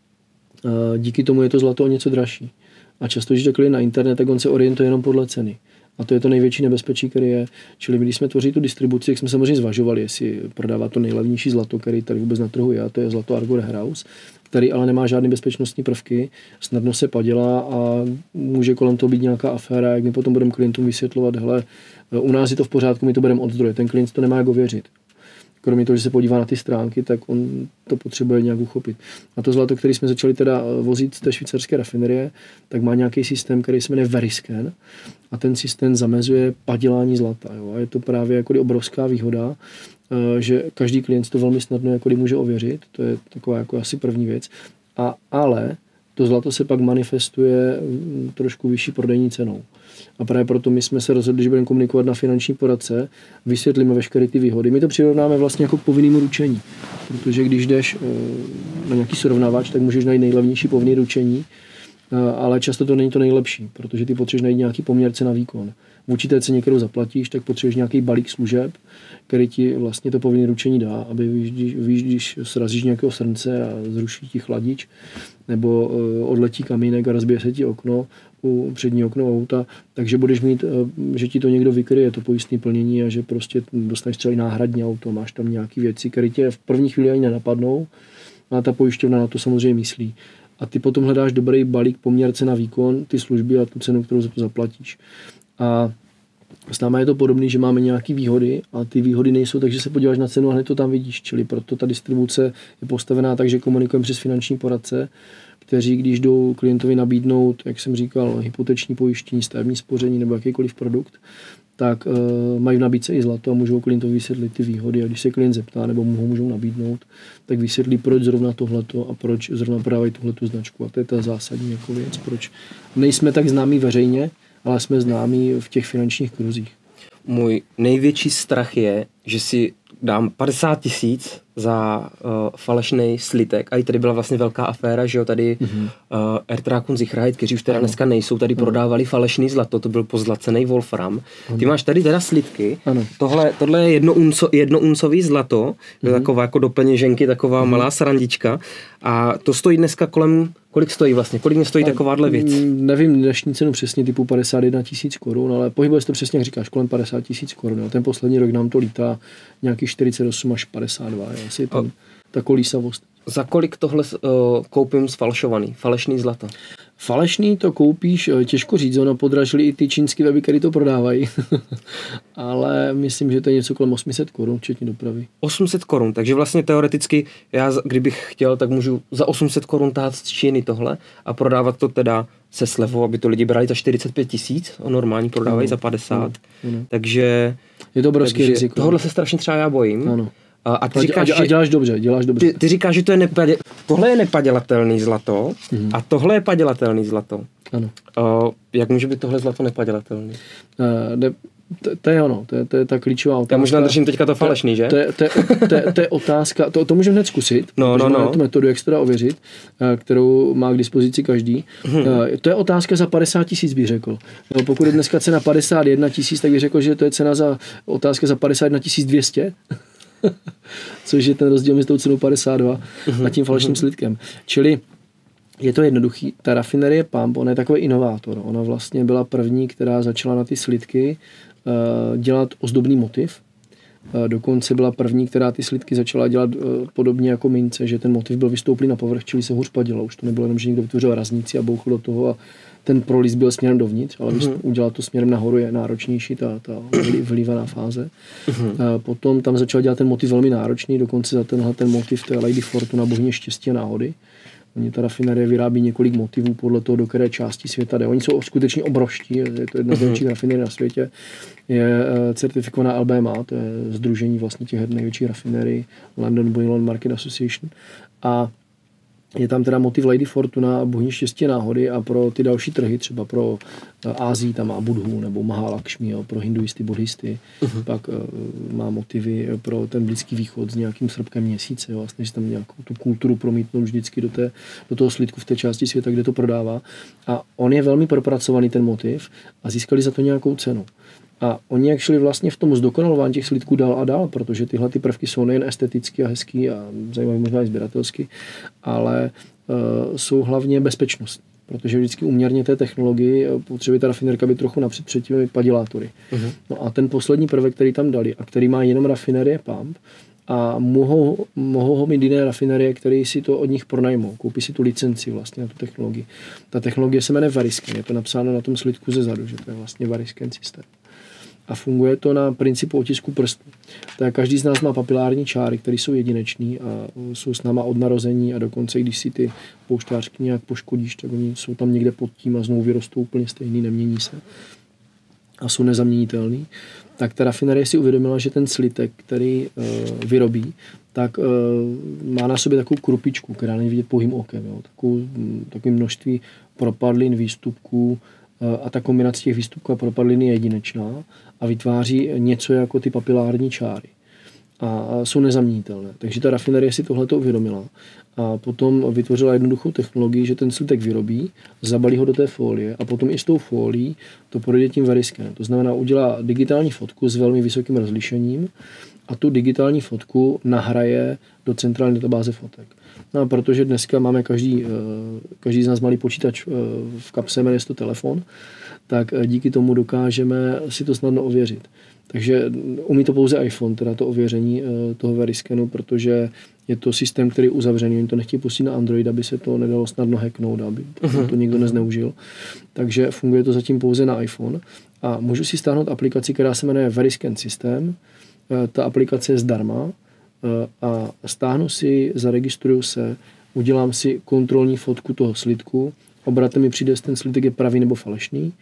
díky tomu je to zlato o něco dražší. A často, když to klient na internet, tak on se orientuje jenom podle ceny. A to je to největší nebezpečí, který je. Čili když jsme tvořili tu distribuci, jak jsme samozřejmě zvažovali, jestli prodává to nejlevnější zlato, který tady vůbec na trhu je, a to je zlato Argo Rehouse, který ale nemá žádné bezpečnostní prvky, snadno se padělá a může kolem toho být nějaká aféra, jak my potom budeme klientům vysvětlovat, hele, u nás je to v pořádku, my to budeme od zdroje, ten klient to nemá jak ověřit. Kromě toho, že se podívá na ty stránky, tak on to potřebuje nějak uchopit. A to zlato, který jsme začali teda vozit z té švýcarské rafinerie, tak má nějaký systém, který se jmenuje Veriscan a ten systém zamezuje padělání zlata. Jo? A je to právě jako obrovská výhoda, že každý klient to velmi snadno jako může ověřit, to je taková jako asi první věc. A, ale to zlato se pak manifestuje trošku vyšší prodejní cenou. A právě proto my jsme se rozhodli, že budeme komunikovat na finanční poradce, vysvětlíme veškeré ty výhody. My to přirovnáme vlastně jako k povinnému ručení, protože když jdeš na nějaký srovnávač, tak můžeš najít nejlevnější povinné ručení, ale často to není to nejlepší, protože ty potřebuješ najít nějaký poměr cena výkon. Vůči té ceně, kterou zaplatíš, tak potřebuješ nějaký balík služeb, který ti vlastně to povinné ručení dá, aby víš, když, víš, když srazíš nějakého srnce a zruší ti chladič, nebo odletí kamínek a rozbije se ti okno, u přední okno auta, takže budeš mít, že ti to někdo vykryje, to pojistné plnění a že prostě dostaneš třeba i náhradní auto, máš tam nějaké věci, které tě v první chvíli ani nenapadnou, a ta pojišťovna na to samozřejmě myslí. A ty potom hledáš dobrý balík, poměr cena výkon, ty služby a tu cenu, kterou za to zaplatíš. A s námi je to podobné, že máme nějaké výhody a ty výhody nejsou, takže se podíváš na cenu a hned to tam vidíš. Čili proto ta distribuce je postavená tak, že komunikujeme přes finanční poradce, kteří, když jdou klientovi nabídnout, jak jsem říkal, hypoteční pojištění, stavební spoření nebo jakýkoliv produkt, tak uh, mají v nabídce i zlato a můžou klientovi vysvětlit ty výhody. A když se klient zeptá, nebo mu ho můžou nabídnout, tak vysvětlí, proč zrovna tohleto a proč zrovna prodávají tuhletu značku. A to je ta zásadní jako věc, proč nejsme tak známí veřejně, ale jsme známí v těch finančních kruzích. Můj největší strach je, že si dám padesát tisíc za uh, falešný slitek. A i tady byla vlastně velká aféra, že jo, tady mm-hmm. uh, Ertrag und Sicherheit, kteří už teda ano. dneska nejsou, tady ano. prodávali falešný zlato, to byl pozlacený Wolfram. Ano. Ty máš tady teda slitky. Ano. Tohle, tohle je jedno unco, jednouncový zlato, mm-hmm. taková jako do peněženky, taková mm-hmm. malá srandička. A to stojí dneska kolem, kolik stojí vlastně, kolik mě stojí a, takováhle věc? Nevím dnešní cenu přesně, typu padesát jedna tisíc korun, ale pohybuje se to přesně, jak říkáš, kolem padesát tisíc korun. Ten poslední rok nám to lítá nějakých čtyřicet osm až padesát dva, asi tam ta kolísavost. Za kolik tohle uh, koupím sfalšovaný, falešný zlato? Falešný to koupíš, těžko říct, ono podražili i ty čínský weby, které to prodávají. Ale myslím, že to je něco kolem osm set korun, včetně dopravy. osm set korun, takže vlastně teoreticky já, kdybych chtěl, tak můžu za osm set korun tát z Číny tohle a prodávat to teda se slevou, aby to lidi brali za čtyřicet pět tisíc a normální prodávají no, za padesát. No, no. Takže je to obrovský riziko. Tohle se strašně třeba já bojím. Ano. A ty říkáš, a děláš dobře, děláš dobře. Ty, ty říkáš, že to je nepadě, tohle je nepadělatelný zlato mm. a tohle je padělatelný zlato. Ano. Uh, jak může být tohle zlato nepadělatelný? Uh, ne, to, to je ono, to je, to je ta klíčová otázka. Já možná držím teďka to falešný, že? To je, to je, to je, to je otázka, to, to můžeme hned zkusit, no, no, no. tu metodu, jak se to dá ověřit, kterou má k dispozici každý. Hmm. To je otázka za padesát tisíc, bych řekl. Pokud je dneska cena padesát jedna tisíc, tak bych řekl, že to je cena za otázka za padesát jedna tisíc dvě stě. Což je ten rozdíl mezi tou cenou padesát dva a tím falešným slitkem. Čili je to jednoduchý. Ta rafinerie Pump, ona je takový inovátor. Ona vlastně byla první, která začala na ty slitky uh, dělat ozdobný motiv. Uh, dokonce byla první, která ty slitky začala dělat uh, podobně jako mince, že ten motiv byl vystouplý na povrch, čili se hůř padilo. Už to nebylo jenom, že někdo vytvořil raznici a bouchl do toho a ten prolist byl směrem dovnitř, ale když mm-hmm. udělat to směrem nahoru je náročnější ta, ta vlívaná fáze. Mm-hmm. Potom tam začal dělat ten motiv velmi náročný, dokonce za tenhle ten motiv to je Lady Fortuna, bohyně štěstí a náhody. Oni ta rafinerie vyrábí několik motivů podle toho, do které části světa jde. Oni jsou skutečně obrovští, je to jedna z největších rafinerií na světě. Je certifikovaná L B M A, to je sdružení vlastně těch největších rafinerií, London Bullion Market Association. A je tam teda motiv Lady Fortuna, bohyně štěstí náhody a pro ty další trhy, třeba pro Ázii tam má Budhu nebo Mahalakšmi, jo, pro hinduisty, buddhisty. Uh-huh. Pak uh, má motivy pro ten Blízký východ s nějakým srpkem měsíce. Jo, vlastně, že tam nějakou tu kulturu promítnout vždycky do, té, do toho slitku v té části světa, kde to prodává. A on je velmi propracovaný ten motiv a získali za to nějakou cenu. A oni jak šli vlastně v tom zdokonalování těch slitků dál a dál, protože tyhle ty prvky jsou nejen esteticky a hezký a zajímavý možná i sběratelsky, ale uh, jsou hlavně bezpečnost. Protože vždycky uměrně té technologii potřebuje ta rafinerka být trochu napřed před těmi padilátory. Uh-huh. No a ten poslední prvek, který tam dali a který má jenom rafinerie Pump a mohou, mohou ho mít jiné rafinerie, které si to od nich pronajmou. Koupí si tu licenci vlastně na tu technologii. Ta technologie se jmenuje Variscan, je to napsáno na tom slitku ze zadu, že to je vlastně Variscan systém. A funguje to na principu otisku prstů. Tak každý z nás má papilární čáry, které jsou jedinečný a jsou s náma od narození a dokonce, když si ty poušťářky nějak poškodíš, tak oni jsou tam někde pod tím a znovu vyrostou úplně stejný, nemění se a jsou nezaměnitelný. Tak ta rafinerie si uvědomila, že ten slitek, který uh, vyrobí, tak uh, má na sobě takovou krupičku, která není vidět pouhým okem. Jo. Takovou, takové množství propadlin, výstupků, a ta kombinace těch výstupků a propadlin je jedinečná a vytváří něco jako ty papilární čáry. A jsou nezaměnitelné. Takže ta rafinerie si tohleto uvědomila a potom vytvořila jednoduchou technologii, že ten slitek vyrobí, zabalí ho do té folie a potom i s tou folií to projde tím Variscanem. To znamená, udělá digitální fotku s velmi vysokým rozlišením a tu digitální fotku nahraje do centrální databáze fotek. No a protože dneska máme každý, každý z nás malý počítač v kapse, jmenuje to telefon, tak díky tomu dokážeme si to snadno ověřit. Takže umí to pouze iPhone, teda to ověření toho Variscanu, protože je to systém, který je uzavřený. Oni to nechtějí pustit na Android, aby se to nedalo snadno hacknout, aby uh-huh. to nikdo nezneužil. Takže funguje to zatím pouze na iPhone. A můžu si stáhnout aplikaci, která se jmenuje Variscan System. Ta aplikace je zdarma a stáhnu si, zaregistruju se, udělám si kontrolní fotku toho slitku, obratem mi přijde, ten slitek je pravý nebo falešný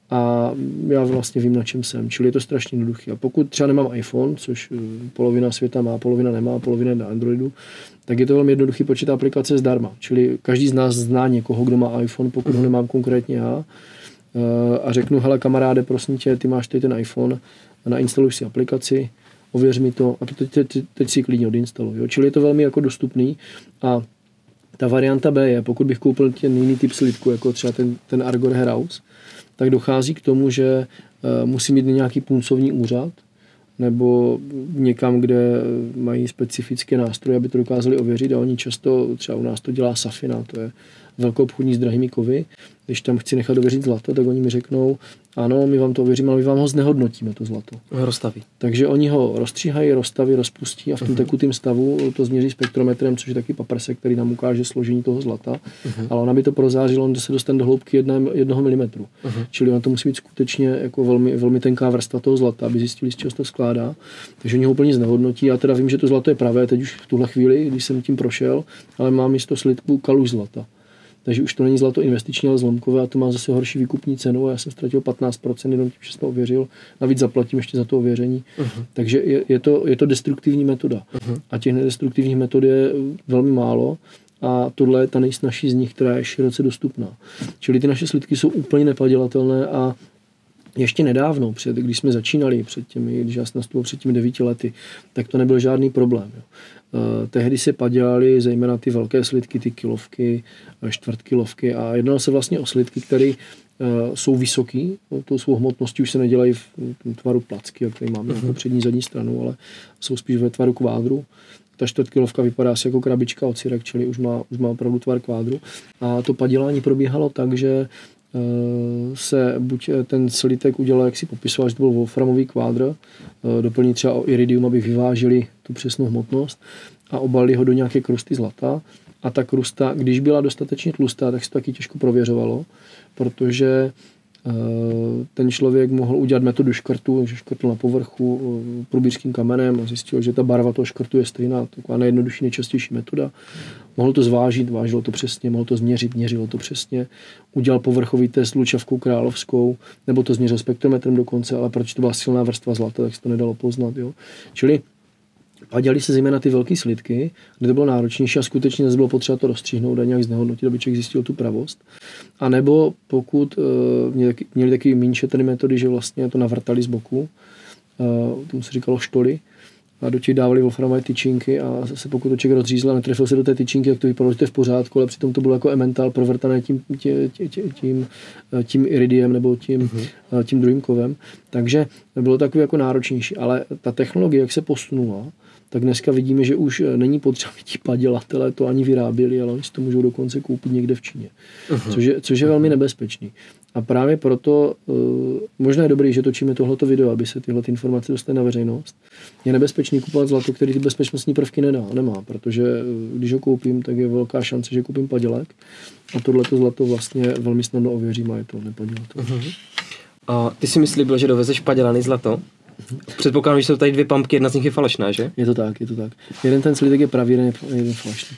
a já vlastně vím, na čem jsem. Čili je to strašně jednoduché. A pokud třeba nemám iPhone, což polovina světa má, polovina nemá, polovina na Androidu, tak je to velmi jednoduchý, počet aplikace zdarma. Čili každý z nás zná někoho, kdo má iPhone, pokud ho nemám konkrétně já. A řeknu, hele kamaráde, prosím tě, ty máš tady ten iPhone, nainstaluj si aplikaci, ověř mi to a teď, teď, teď si klidně odinstaluj. Jo? Čili je to velmi jako dostupný a ta varianta B je, pokud bych koupil ten jiný typ slidku, jako třeba ten, ten Argor Hairhouse, tak dochází k tomu, že uh, musí mít nějaký puncovní úřad nebo někam, kde mají specifické nástroje, aby to dokázali ověřit a oni často, třeba u nás to dělá Safina, to je velkou obchodní s drahými kovy. Když tam chci nechat ověřit zlato, tak oni mi řeknou, ano, my vám to ověříme, ale my vám ho znehodnotíme, to zlato. Ho rozstaví. Takže oni ho rozstříhají, rozstaví, rozpustí a v tom uh-huh. tekutém stavu to změří spektrometrem, což je taky paprsek, který nám ukáže složení toho zlata, uh-huh. ale ona by to prozářilo, on se dostane do hloubky jedné, jednoho milimetru. Uh-huh. Čili ona to musí být skutečně jako velmi, velmi tenká vrstva toho zlata, aby zjistili, z čeho to skládá. Takže oni ho úplně znehodnotí. Já teda vím, že to zlato je pravé, teď už v tuhle chvíli, když jsem tím prošel, ale mám místo slitku kaluž zlata. Takže už to není zlato investiční, ale zlomkové a to má zase horší výkupní cenu a já jsem ztratil patnáct procent jenom tím, že jsem to ověřil. Navíc zaplatím ještě za to ověření. Uh-huh. Takže je, je, to, je to destruktivní metoda. Uh-huh. A těch nedestruktivních metod je velmi málo a tohle je ta nejsnažší z nich, která je široce dostupná. Čili ty naše slitky jsou úplně nepadělatelné a ještě nedávno, před, když jsme začínali před těmi, když já jsem nastupoval před těmi devíti lety, tak to nebyl žádný problém. Jo. Uh, tehdy se padělaly zejména ty velké slitky, ty kilovky, čtvrtkilovky a jednalo se vlastně o slitky, které uh, jsou vysoký, no, tou svou hmotností už se nedělají v tvaru placky, jak tady máme uh-huh. jako přední zadní stranu, ale jsou spíš ve tvaru kvádru. Ta čtvrtkilovka vypadá asi jako krabička od syrek, čili už má, už má opravdu tvar kvádru. A to padělání probíhalo tak, že se buď ten slitek udělal, jak si popisoval, že to byl wolframový kvádr, doplní třeba o iridium, aby vyvážili tu přesnou hmotnost a obalili ho do nějaké krusty zlata. A ta krusta, když byla dostatečně tlustá, tak se to taky těžko prověřovalo, protože ten člověk mohl udělat metodu škrtu, že škrtl na povrchu průbířským kamenem a zjistil, že ta barva toho škrtu je stejná, taková nejjednodušší, nejčastější metoda. Mohl to zvážit, vážilo to přesně, mohl to změřit, měřilo to přesně. Udělal povrchový test lučavkou královskou, nebo to změřil spektrometrem dokonce, ale protože to byla silná vrstva zlata, tak se to nedalo poznat. Jo? Čili padělaly se zejména ty velké slitky, kde to bylo náročnější a skutečně bylo potřeba to rozstříhnout a nějak znehodnotit, aby člověk zjistil tu pravost. A nebo pokud uh, měli, měli taky méně šetrné metody, že vlastně to navrtali z boku, uh, tomu se říkalo štoly, a do těch dávali wolframové tyčinky a zase pokud to člověk rozřízl a netrefil se do té tyčinky, tak to vypadalo, že to je v pořádku, ale přitom to bylo jako emmental provrtané tím, tě, tě, tě, tím, tím iridiem nebo tím, uh-huh. tím druhým kovem. Takže bylo takové jako náročnější, ale ta technologie, jak se posunula, tak dneska vidíme, že už není potřeba ti padělatelé to ani vyráběli, ale oni si to můžou dokonce koupit někde v Číně, uh-huh. což, je, což je velmi nebezpečný. A právě proto uh, možná je dobrý, že točíme tohleto video, aby se tyhle informace dostaly na veřejnost. Je nebezpečný kupovat zlato, který ty bezpečnostní prvky nedá, nemá, protože uh, když ho koupím, tak je velká šance, že koupím padělek a tohleto zlato vlastně velmi snadno ověřím a je to nepadělatelné. Uh-huh. A ty si myslíš, že dovezeš padělaný zlato? Předpokládám, že jsou tady dvě pumpky, jedna z nich je falešná, že? Je to tak, je to tak. Jeden ten slitek je pravý, jeden je, jeden falešný.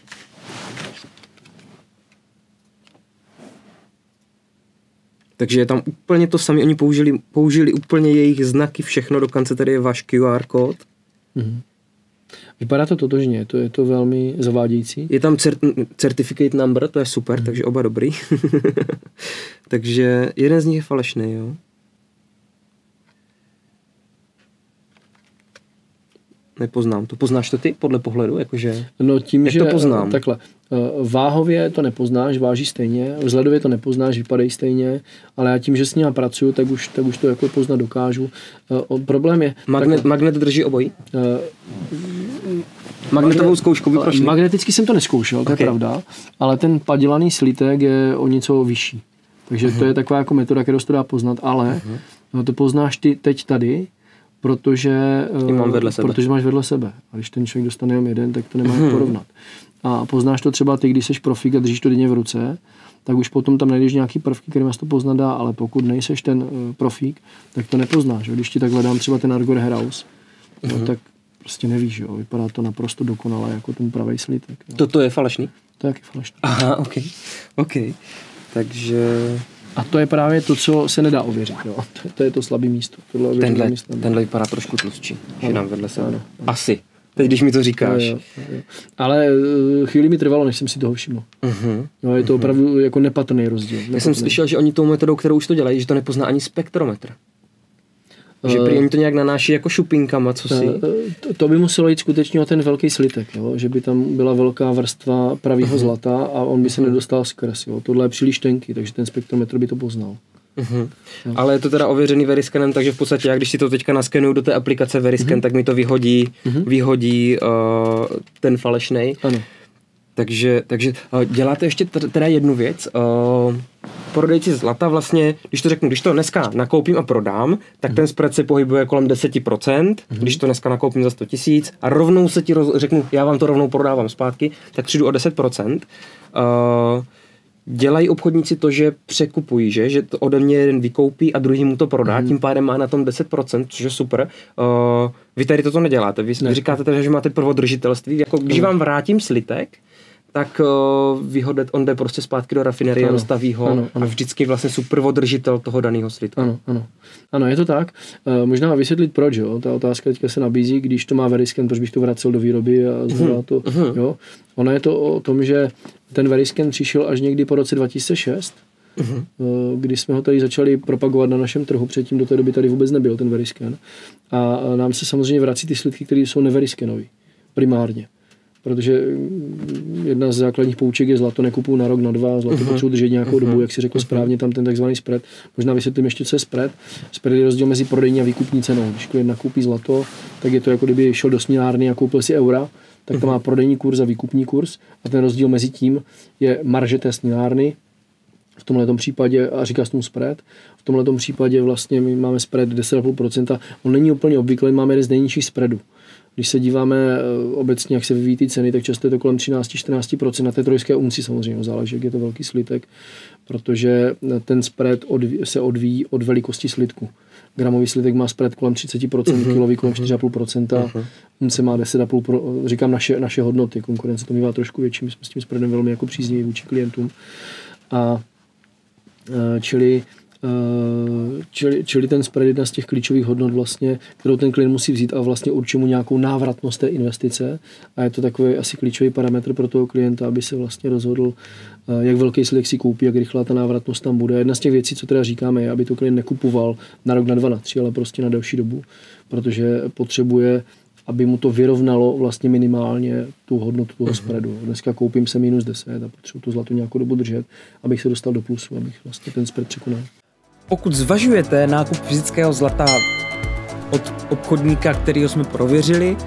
Takže je tam úplně to samé, oni použili, použili úplně jejich znaky, všechno, dokonce tady je váš Q R kód. Mm-hmm. Vypadá to totožně, to je to velmi zavádějící. Je tam cert- certificate number, to je super, mm-hmm. takže oba dobrý. Takže jeden z nich je falešný, jo. Nepoznám. To poznáš to ty podle pohledu? Jakože, no tím, jak že to poznám? Takhle. Váhově to nepoznáš, váží stejně, vzhledově to nepoznáš, vypadají stejně, ale já tím, že s nimi pracuju, tak už, tak už to jako poznat dokážu. O, problém je... Magnet, takhle, magnet drží obojí? Uh, Magnetovou zkoušku by prošli? Magneticky jsem to neskoušel, to okay. je pravda, ale ten padělaný slítek je o něco vyšší. Takže uh-huh. to je taková jako metoda, kterou se to dá poznat, ale uh-huh. no, to poznáš ty teď tady, protože, mám vedle sebe. protože máš vedle sebe. A když ten člověk dostane jenom jeden, tak to nemá jak porovnat. A poznáš to třeba ty, když jsi profík a držíš to denně v ruce, tak už potom tam najdeš nějaký prvky, který máš to poznat dá, ale pokud nejseš ten uh, profík, tak to nepoznáš. Když ti takhle dám třeba ten Argor Hairhouse, uh-huh. no, tak prostě nevíš, jo. Vypadá to naprosto dokonale jako ten pravej slitek. Jo. Toto je falešný? To je jaký falešný. Aha, ok. Ok. Takže... A to je právě to, co se nedá ověřit. Jo. To, to je to slabé místo. Tenhle, tenhle vypadá trošku tlustší, že nám vedle sebe. Ano, ano. Asi. Teď, když mi to říkáš. Jo, jo, jo. Ale chvíli mi trvalo, než jsem si toho všiml. Uh-huh. No, je to uh-huh. opravdu jako nepatrný rozdíl. Nepatrný. Já jsem slyšel, že oni tou metodou, kterou už to dělají, že to nepozná ani spektrometr. Že prý oni to nějak nanáší jako šupinkama, co si? To, to by muselo jít skutečně o ten velký slitek, jo? Že by tam byla velká vrstva pravýho uh-huh. zlata a on by se uh-huh. nedostal skrz. Jo? Tohle je příliš tenký, takže ten spektrometr by to poznal. Uh-huh. Ale je to teda ověřený Veriscanem, takže v podstatě já když si to teďka naskenuju do té aplikace Veriscan, uh-huh. tak mi to vyhodí, uh-huh. vyhodí uh, ten falešnej. Ano. Takže, takže uh, děláte ještě teda jednu věc. Uh, prodejci zlata vlastně, když to řeknu, když to dneska nakoupím a prodám, tak ten spread se pohybuje kolem deset procent, mm-hmm. když to dneska nakoupím za sto tisíc a rovnou se ti roz, řeknu, já vám to rovnou prodávám zpátky, tak přijdu o deset procent. Uh, dělají obchodníci to, že překupují, že, že to ode mě jeden vykoupí a druhý mu to prodá, mm-hmm. tím pádem má na tom deset procent, což je super. Uh, vy tady toto neděláte, vy, ne. vy říkáte teda, že máte prvodržitelství, jako když vám vrátím slitek, tak uh, vyhodet, on jde prostě zpátky do rafinerie, dostaví ho ano, ano. a vždycky vlastně jsou prvodržitel toho daného slitku. Ano, ano. Ano, je to tak. Uh, možná vysvětlit proč, jo. Ta otázka teďka se nabízí, když to má Veriscan, proč bych to vracel do výroby a zvolal to, uh-huh. jo. Ono je to o tom, že ten Veriscan přišel až někdy po roce dva tisíce šest, uh-huh. uh, kdy jsme ho tady začali propagovat na našem trhu, předtím do té doby tady vůbec nebyl ten Veriscan. A nám se samozřejmě vrací ty slitky, které jsou neveriscanový, primárně. Protože jedna z základních pouček je zlato nekupuju na rok, na dva, zlato uh-huh. potřebuji držet nějakou uh-huh. dobu, jak si řekl správně, tam ten takzvaný spread. Možná vysvětlím ještě, co je spread. Spread je rozdíl mezi prodejní a výkupní cenou. Když klient nakoupí zlato, tak je to jako kdyby šel do směnárny a koupil si eura, tak to má prodejní kurz a výkupní kurz a ten rozdíl mezi tím je marže té směnárny. V tomhletom případě, a říká se tomu spread, v tomhletom případě vlastně my máme spread deset celá pět procenta. On není úplně obvyklý, máme jeden z nejnižších spreadů. Když se díváme obecně, jak se vyvíjí ty ceny, tak často je to kolem třináct až čtrnáct procent na té trojské unci samozřejmě, záleží, jak je to velký slitek, protože ten spread odví, se odvíjí od velikosti slitku. Gramový slitek má spread kolem třicet procent, uh-huh. kilový kolem čtyři celá pět procenta, uh-huh. unce má deset celá pět procenta, říkám naše, naše hodnoty, konkurence to mívá trošku větší, my jsme s tím spreadem velmi jako přízniví vůči klientům. A čili Čili, čili ten spread je jedna z těch klíčových hodnot, vlastně, kterou ten klient musí vzít a vlastně určí mu nějakou návratnost té investice a je to takový asi klíčový parametr pro toho klienta, aby se vlastně rozhodl, jak velký slitek si koupí, jak rychlá ta návratnost tam bude. Jedna z těch věcí, co teda říkáme, je, aby to klient nekupoval na rok, na dva, na tři, ale prostě na delší dobu, protože potřebuje, aby mu to vyrovnalo vlastně minimálně tu hodnotu toho spreadu. Dneska koupím se minus deset a potřebuji tu zlato nějakou dobu držet, abych se dostal do plusu, abych vlastně ten spread překonal. Pokud zvažujete nákup fyzického zlata od obchodníka, kterýho jsme prověřili,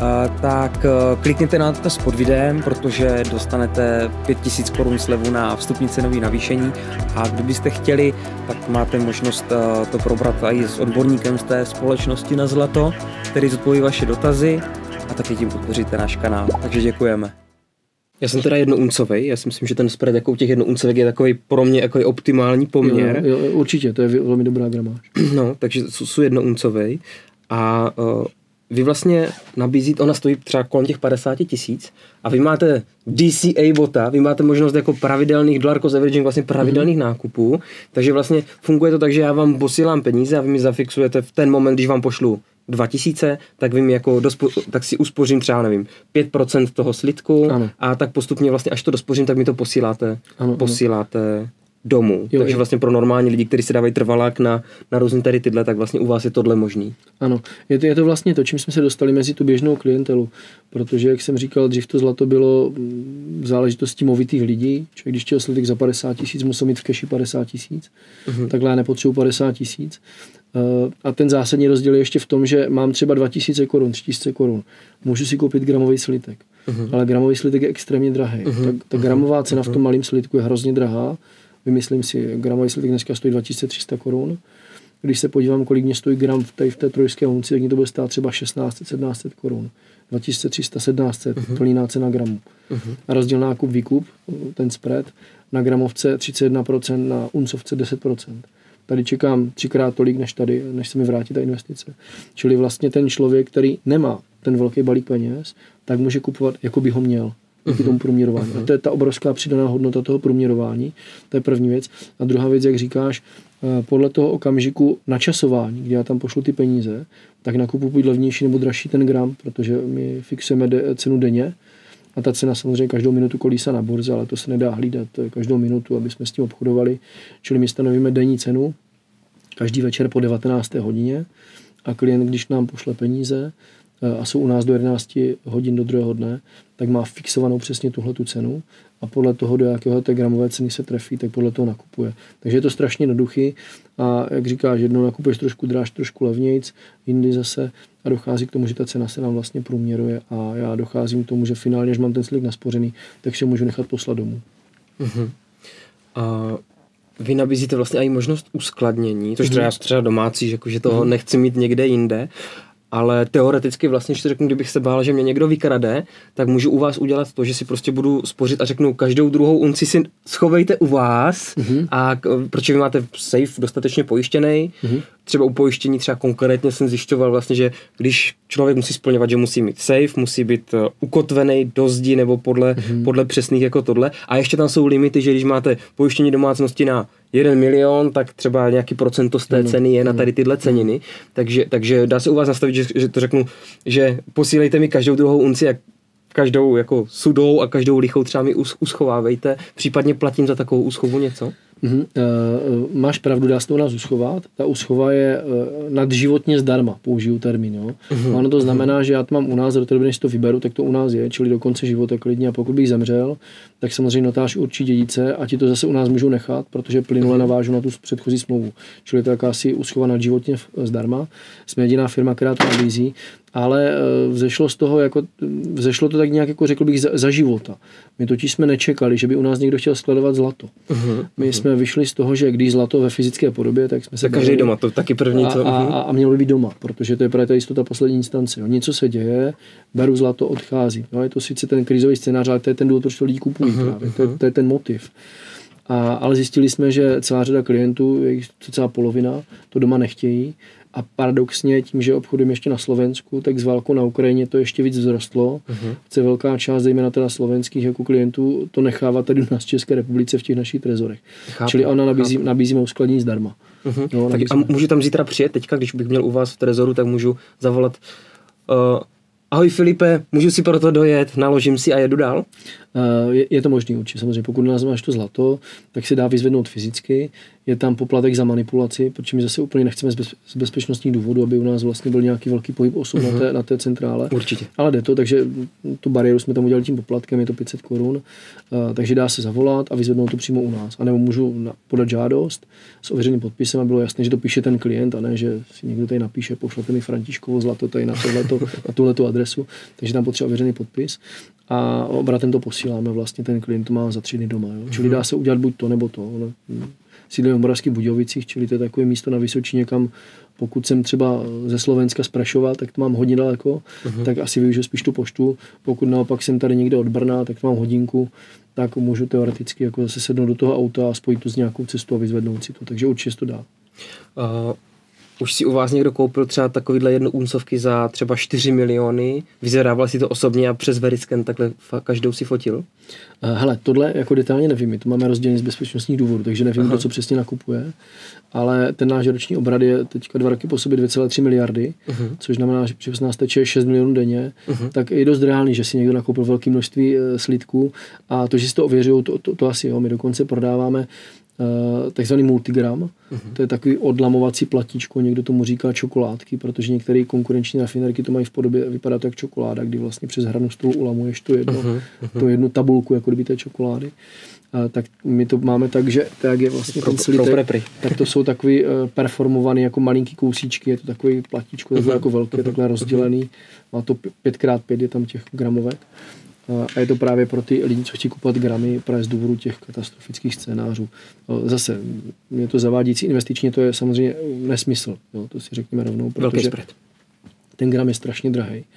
tak klikněte na to pod videem, protože dostanete pět tisíc korun slevu na vstupní cenový navýšení a kdybyste chtěli, tak máte možnost to probrat i s odborníkem z té společnosti na zlato, který zodpoví vaše dotazy a taky tím podpoříte náš kanál. Takže děkujeme. Já jsem teda jednouncovej, já si myslím, že ten spread jako u těch jednouncovek je takový pro mě jako optimální poměr. Jo, jo, určitě, to je velmi dobrá gramáž. No, takže jsou jednouncovej a uh, vy vlastně nabízíte, ona stojí třeba kolem těch padesát tisíc a vy máte D C A bota, vy máte možnost jako pravidelných dollar cost averaging, vlastně pravidelných mm-hmm. nákupů, takže vlastně funguje to tak, že já vám posílám peníze a vy mi zafixujete v ten moment, když vám pošlu dva tisíce, tak vím jako dospo, tak si uspořím třeba, nevím, pět procent toho slitku ano. a tak postupně vlastně, až to dospořím, tak mi to posíláte, ano, posíláte ano. domů. Jo, Takže jo. vlastně pro normální lidi, kteří si dávají trvalák na, na různý tady tyhle, tak vlastně u vás je tohle možný. Ano, je to, je to vlastně to, čím jsme se dostali mezi tu běžnou klientelu, protože, jak jsem říkal, dřív to zlato bylo v záležitosti movitých lidí, člověk, když chtěl slitek za padesát tisíc, musel mít v keši padesát tisíc, uh-huh. takhle já nepotřebuji padesát tisíc. A ten zásadní rozdíl je ještě v tom, že mám třeba dva tisíce korun, tři tisíce korun. Můžu si koupit gramový slitek, uh-huh. ale gramový slitek je extrémně drahý. Uh-huh. Ta, ta gramová cena uh-huh. v tom malém slitku je hrozně drahá. Vymyslím si, gramový slitek dneska stojí dva tisíce tři sta korun. Když se podívám, kolik mě stojí gram v té, v té trojské unci, tak mě to bude stát třeba šestnáct set sedmnáct set korun. dva tisíce tři sta sedmnáct set, uh-huh. plná cena gramu. Uh-huh. A rozdíl nákup, výkup, ten spread, na gramovce třicet jedna procent, na uncovce deset procent. Tady čekám třikrát tolik, než tady, než se mi vrátí ta investice. Čili vlastně ten člověk, který nemá ten velký balík peněz, tak může kupovat, jako by ho měl. díky tomu průměrování. A to je ta obrovská přidaná hodnota toho průměrování, to je první věc. A druhá věc, jak říkáš, podle toho okamžiku načasování, kdy já tam pošlu ty peníze, tak nakupu buď levnější nebo dražší ten gram, protože my fixujeme de- cenu denně a ta cena samozřejmě každou minutu kolísá na burze, ale to se nedá hlídat každou minutu, aby jsme s tím obchodovali. Čili my stanovíme denní cenu každý večer po devatenácté hodině a klient, když nám pošle peníze a jsou u nás do jedenácti hodin do druhého dne, tak má fixovanou přesně tuhletu cenu a podle toho, do jakého té gramové ceny se trefí, tak podle toho nakupuje. Takže je to strašně jednoduchý a jak říkáš, jednou nakupuješ trošku dráž, trošku levnějc, jindy zase a dochází k tomu, že ta cena se nám vlastně průměruje a já docházím k tomu, že finálně, až mám ten slik naspořený, tak si můžu nechat poslat domů. Uh-huh. A vy nabízíte vlastně i možnost uskladnění, což třeba, uh-huh. třeba domácí, že, že toho uh-huh. nechci mít někde jinde, ale teoreticky vlastně, že to řeknu, kdybych se bál, že mě někdo vykrade, tak můžu u vás udělat to, že si prostě budu spořit a řeknu, každou druhou unci si schovejte u vás, mm-hmm. a protože vy máte safe dostatečně pojištěný, mm-hmm. třeba u pojištění třeba konkrétně jsem zjišťoval vlastně, že když člověk musí splňovat, že musí mít safe, musí být ukotvený do zdi nebo podle, mm-hmm. podle přesných jako tohle a ještě tam jsou limity, že když máte pojištění domácnosti na jeden milion, tak třeba nějaký procento z té no, ceny je no, na tady tyhle ceniny. No. Takže, takže dá se u vás nastavit, že, že to řeknu, že posílejte mi každou druhou unci, jak každou jako sudou a každou lichou třeba mi uschovávejte. Případně platím za takovou úschovu něco? Mm-hmm. Uh, máš pravdu, dá se to u nás uschovat. Ta úschova je uh, nadživotně zdarma, použiju termín. Jo? Mm-hmm. Ono to znamená, že já to mám u nás, do té doby, než to vyberu, tak to u nás je, čili do konce života klidně. A pokud bych zemřel, tak samozřejmě notář určí dědice a ti to zase u nás můžou nechat, protože plynule mm-hmm. navážu na tu předchozí smlouvu. Čili to je jakási úschova nadživotně zdarma. Jsme jediná firma, která to nabízí. Ale vzešlo z toho, jako, vzešlo to tak nějak, jako řekl bych, za, za života. My totiž jsme nečekali, že by u nás někdo chtěl skladovat zlato. Uh-huh, My uh-huh. jsme vyšli z toho, že když zlato ve fyzické podobě, tak jsme se... Tak každý doma, to taky první, co... A, a, a mělo by být doma, protože to je právě ta jistota poslední instance. Jo. Něco se děje, beru zlato, odchází. No, je to sice ten krizový scénář, ale to je ten důvod, proč to lidi kupují uh-huh, právě. Uh-huh. To, je, to je ten motiv. A, ale zjistili jsme, že celá řada klientů, je celá polovina, to doma nechtějí. A paradoxně tím, že obchodujeme ještě na Slovensku, tak s válkou na Ukrajině to ještě víc vzrostlo. Uh-huh. Chce velká část, zejména teda slovenských jako klientů, to nechávat tady u nás v České republice v těch našich trezorech. Chápu, Čili ona nabízí, nabízíme uskladnění zdarma. Uh-huh. No, tak a můžu tam zítra přijet teďka, když bych měl u vás v trezoru, tak můžu zavolat uh, ahoj Filipe, můžu si proto dojet, naložím si a jedu dál? Uh, je, je to možný určitě, samozřejmě. Pokud nás máš to zlato, tak se dá vyzvednout fyzicky. Je tam poplatek za manipulaci, protože my zase úplně nechceme z, bez, z bezpečnostních důvodů, aby u nás vlastně byl nějaký velký pohyb osob uh-huh. na, té, na té centrále. Určitě. Ale jde to, takže tu bariéru jsme tam udělali tím poplatkem, je to pět set korun, uh, takže dá se zavolat a vyzvednout to přímo u nás. A nebo můžu na, podat žádost s ověřeným podpisem, a bylo jasné, že to píše ten klient, a ne, že si někdo tady napíše, pošlete mi Františkovo zlato tady na tohleto, na tuhletu adresu, takže tam potřeba ověřený podpis. A obratem to posíláme, vlastně ten klient to má za tři dny doma. Jo? Čili dá se udělat buď to, nebo to. Sídlíme v Moravských Budějovicích, čili to je takové místo na Vysočině, kam pokud jsem třeba ze Slovenska z Prešova, tak to mám hodně daleko, uh-huh. tak asi využiju spíš tu poštu. Pokud naopak jsem tady někde od Brna, tak to mám hodinku, tak můžu teoreticky jako zase sednout do toho auta a spojit to s nějakou cestou a vyzvednout si to. Takže určitě to dá. Uh... Už si u vás někdo koupil třeba takovýhle jednu uncovky za třeba čtyři miliony, vyzvedával si to osobně a přes Veriscan takhle každou si fotil? Hele, tohle jako detailně nevím, my to máme rozdělené z bezpečnostních důvodů, takže nevím, Aha. kdo co přesně nakupuje, ale ten náš roční obrat je teďka dva roky po sobě dvě celé tři miliardy, uh-huh. což znamená, že přes nás teče šest milionů denně, uh-huh. tak je dost reálný, že si někdo nakoupil velké množství e, slidků a to, že si to ověřují, to, to, to asi jo, my dokonce prodáváme Uh, takzvaný multigram, uh-huh. to je takový odlamovací platíčko, někdo tomu říká čokoládky, protože některé konkurenční rafinérky to mají v podobě, vypadá to jak čokoláda, kdy vlastně přes hranu stolu ulamuješ tu jednu, uh-huh. tu jednu tabulku, jako kdyby té čokolády. Uh, tak my to máme tak, že tak je vlastně ten slitek, tak to jsou takový uh, performovaný jako malinký kousíčky, je to takový platíčko, takové uh-huh. jako velké, uh-huh. takhle rozdělený, má to pět krát pět je tam těch gramovek. A je to právě pro ty lidi, co chtějí kupovat gramy právě z důvodu těch katastrofických scénářů. Zase, je to zavádějící investičně, to je samozřejmě nesmysl. Jo, to si řekněme rovnou, protože ten gram je strašně drahý.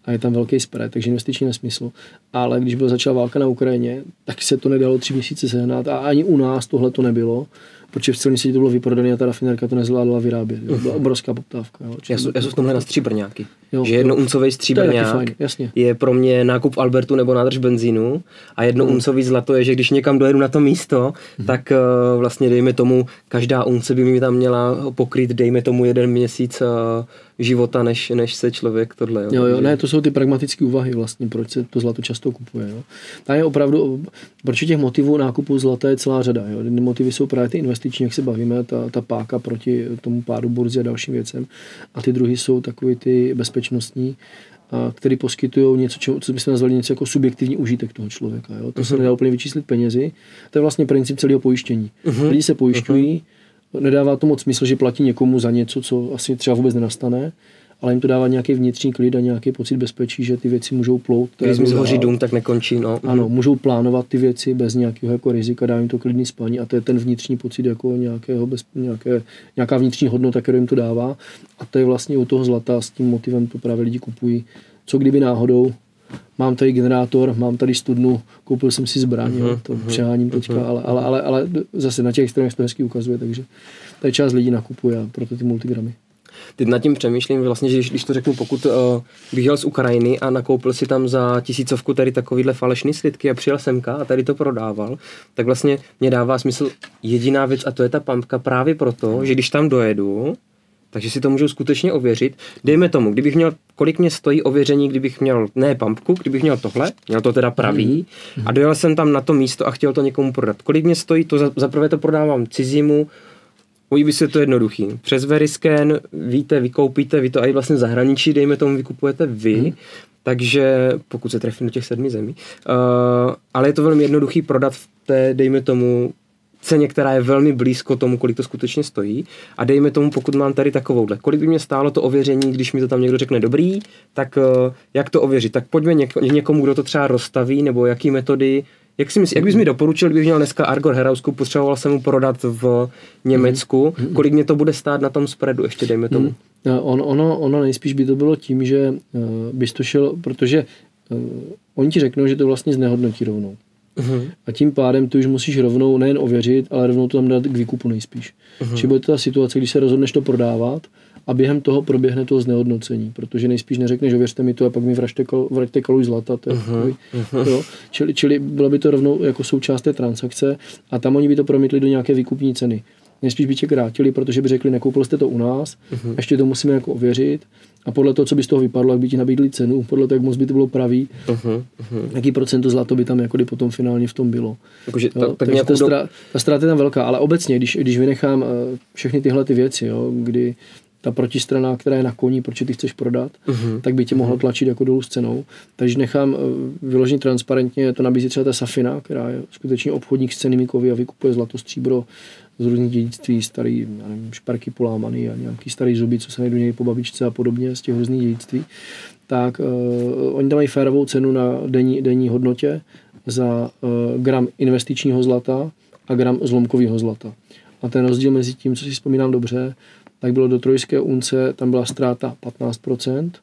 a je tam velký spread, takže investiční nesmysl. Ale když byla začala válka na Ukrajině, tak se to nedalo tři měsíce sehnat a ani u nás tohle to nebylo, protože v celém světě to bylo vyprodané a ta rafinérka to nezvládla vyrábět. Jo. Byla obrovská poptávka. Jo. Já, já jsem v tomhle na stříbrňáky. Jo, že jednouncový stříbrňák je, je pro mě nákup v Albertu nebo nádrž benzínu a jednouncový zlato je, že když někam dojedu na to místo, hmm. tak uh, vlastně dejme tomu, každá unce by mi tam měla pokryt, dejme tomu jeden měsíc uh, života, než, než se člověk tohle. Jo, jo, jo ne, to jsou ty pragmatické úvahy vlastně, proč se to zlato často kupuje. Jo. Tam je opravdu, proč těch motivů nákupu zlata je celá řada. Jo. Jedny motivy jsou právě ty investiční, jak se bavíme, ta, ta páka proti tomu pádu burzy a dalším věcem. A ty druhý jsou takový ty bezpečnostní, a který poskytují něco, čo, co bychom nazvali něco jako subjektivní užitek toho člověka. Jo. To uh-huh. se nedá úplně vyčíslit penězi. To je vlastně princip celého pojištění. Uh-huh. Lidi se pojišťují, uh-huh. nedává to moc smysl, že platí někomu za něco, co asi třeba vůbec nenastane, ale jim to dává nějaký vnitřní klid a nějaký pocit bezpečí, že ty věci můžou plout. Když mi zhoří dům, tak nekončí. No. Ano, můžou plánovat ty věci bez nějakého jako rizika, dá jim to klidný spaní a to je ten vnitřní pocit jako nějakého bez, nějaké, nějaká vnitřní hodnota, kterou jim to dává. A to je vlastně u toho zlata, s tím motivem to právě lidi kupují. Co kdyby náhodou, mám tady generátor, mám tady studnu, koupil jsem si zbraň, uh-huh, jo, to uh-huh, přeháním teďka, uh-huh. ale, ale, ale, ale zase na těch extrémech to hezky ukazuje, takže tady část lidí nakupuje a proto ty multigramy. Teď nad tím přemýšlím vlastně, že když, když to řeknu, pokud uh, bych jel z Ukrajiny a nakoupil si tam za tisícovku tady takovýhle falešný slitky a přijel semka a tady to prodával, tak vlastně mě dává smysl jediná věc a to je ta pumpka právě proto, že když tam dojedu, takže si to můžu skutečně ověřit. Dejme tomu, kdybych měl, kolik mě stojí ověření, kdybych měl, ne pumpku, kdybych měl tohle, měl to teda pravý a dojel jsem tam na to místo a chtěl to někomu prodat. Kolik mě stojí, to za, zaprvé to prodávám cizímu, Ujíbí se to jednoduchý. Přes Veriscan víte, vykoupíte, vy to i vlastně v zahraničí, dejme tomu, vykupujete vy, hmm. takže pokud se trefím do těch sedmi zemí, uh, ale je to velmi jednoduchý prodat v té, dejme tomu, ceně, která je velmi blízko tomu, kolik to skutečně stojí. A dejme tomu, pokud mám tady takovouhle. Kolik by mě stálo to ověření, když mi to tam někdo řekne dobrý, tak uh, jak to ověřit? Tak pojďme něk- někomu, kdo to třeba rozstaví, nebo jaký metody. Jak, si myslí, jak bys mi doporučil, kdybych měl dneska Argor Herausku, potřeboval jsem mu prodat v Německu, mm. kolik mě to bude stát na tom spreadu, ještě dejme tomu? Mm. On, ono, ono nejspíš by to bylo tím, že uh, bys to šel, protože uh, oni ti řeknou, že to vlastně znehodnotí rovnou. Uh-huh. A tím pádem ty už musíš rovnou nejen ověřit, ale rovnou to tam dát k výkupu nejspíš. Uh-huh. Či bude to ta situace, když se rozhodneš to prodávat a během toho proběhne to znehodnocení, protože nejspíš neřekneš, ověřte mi to a pak mi vraťte, kal, vraťte kaluž zlata. To je uh-huh. takový, uh-huh. jo? Čili, čili bylo by to rovnou jako součást té transakce a tam oni by to promítli do nějaké výkupní ceny. Nejspíš by tě krátili, protože by řekli, nekoupil jste to u nás, uh-huh. ještě to musíme jako ověřit. A podle toho, co by z toho vypadlo, jak by ti nabídli cenu, podle toho, jak moc by to bylo pravý, uh-huh, uh-huh. jaký procento zlato by tam jako potom finálně v tom bylo. Takže ta, jo, takže ta, do... strá, ta ztráta je tam velká, ale obecně, když, když vynechám uh, všechny tyhle ty věci, jo, kdy ta protistrana, která je na koni, proč ty chceš prodat, uh-huh. tak by tě mohla tlačit jako dolů s cenou. Takže nechám uh, vyloženě transparentně, to nabízí třeba ta Safina, která je skutečně obchodník s cennými kovy a vykupuje zlato, stříbro z různých dědictví, starý, já nevím, šparky polámaný a nějaký starý zuby, co se najdu někdy po babičce a podobně z těch různých dědictví, tak uh, oni tam mají férovou cenu na denní, denní hodnotě za uh, gram investičního zlata a gram zlomkového zlata. A ten rozdíl mezi tím, co si vzpomínám dobře, tak bylo do trojské unce, tam byla ztráta patnáct procent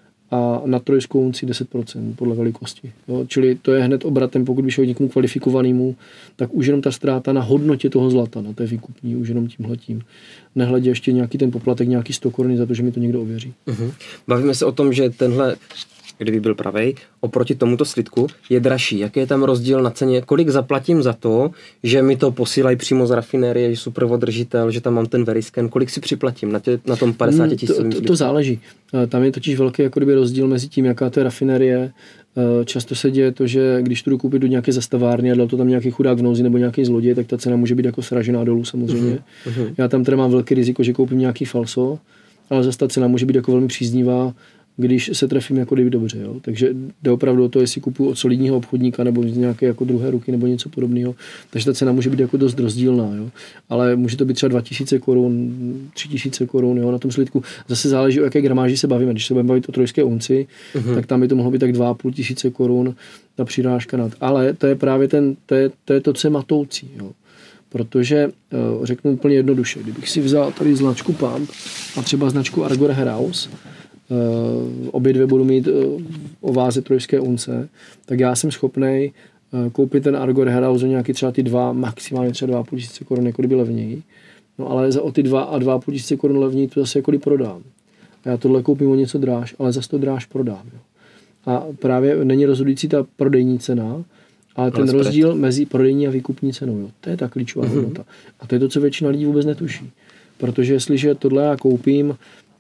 a na trojskou unci deset procent podle velikosti. Jo? Čili to je hned obratem, pokud by šel někomu kvalifikovanému, tak už jenom ta ztráta na hodnotě toho zlata, na té výkupní, už jenom tímhletím. Nehledě ještě nějaký ten poplatek, nějaký sto korun za to, že mi to někdo ověří. Uh-huh. Bavíme se o tom, že tenhle, kdyby byl pravej, oproti tomuto slitku je dražší. Jaký je tam rozdíl na ceně? Kolik zaplatím za to, že mi to posílají přímo z rafinérie, že jsou prvodržitel, že tam mám ten Veriscan? Kolik si připlatím na, tě, na tom padesát tisícovým slitku? To, to záleží. Tam je totiž velký jako kdyby rozdíl mezi tím, jaká to je rafinérie. Často se děje to, že když to jdu koupit do nějaké zastavárny a dal to tam nějaký chudák v nouzi nebo nějaký zloděj, tak ta cena může být jako sražená dolů samozřejmě. Uh-huh. Já tam teda mám velký riziko, že koupím nějaký falso, ale zase ta cena může být jako velmi příznivá, když se trefím jako kdyby dobře. Jo. Takže jde opravdu o to, jestli kupuju od solidního obchodníka nebo z nějaké jako druhé ruky nebo něco podobného. Takže ta cena může být jako dost rozdílná. Jo. Ale může to být třeba dva tisíce korun, tři tisíce korun jo, na tom slitku. Zase záleží, o jaké gramáži se bavíme. Když se budeme bavit o trojské unci, uh-huh. tak tam by to mohlo být tak dva a půl tisíce korun ta přirážka nad. Ale to je právě ten, to je to, je to co je matoucí. Jo. Protože řeknu úplně jednoduše, kdybych si vzal tady značku Pump a třeba značku Argor Heraus, obě dvě budu mít o váze trojské unce, tak já jsem schopnej koupit ten Argor Herauzo nějaký třeba ty dva, maximálně třeba dva a půl tisíce korun, jako kdyby levněji. No ale za o ty dva a dva a půl tisíce korun levněji to zase jako kdyby prodám. A já tohle koupím o něco dráž, ale zase to dráž prodám. Jo. A právě není rozhodující ta prodejní cena, ale ten rozdíl mezi prodejní a výkupní cenou. Jo. To je ta klíčová mm-hmm. hodnota. A to je to, co většina lidí vůbec netuší. Protože jestliže tohle já koupím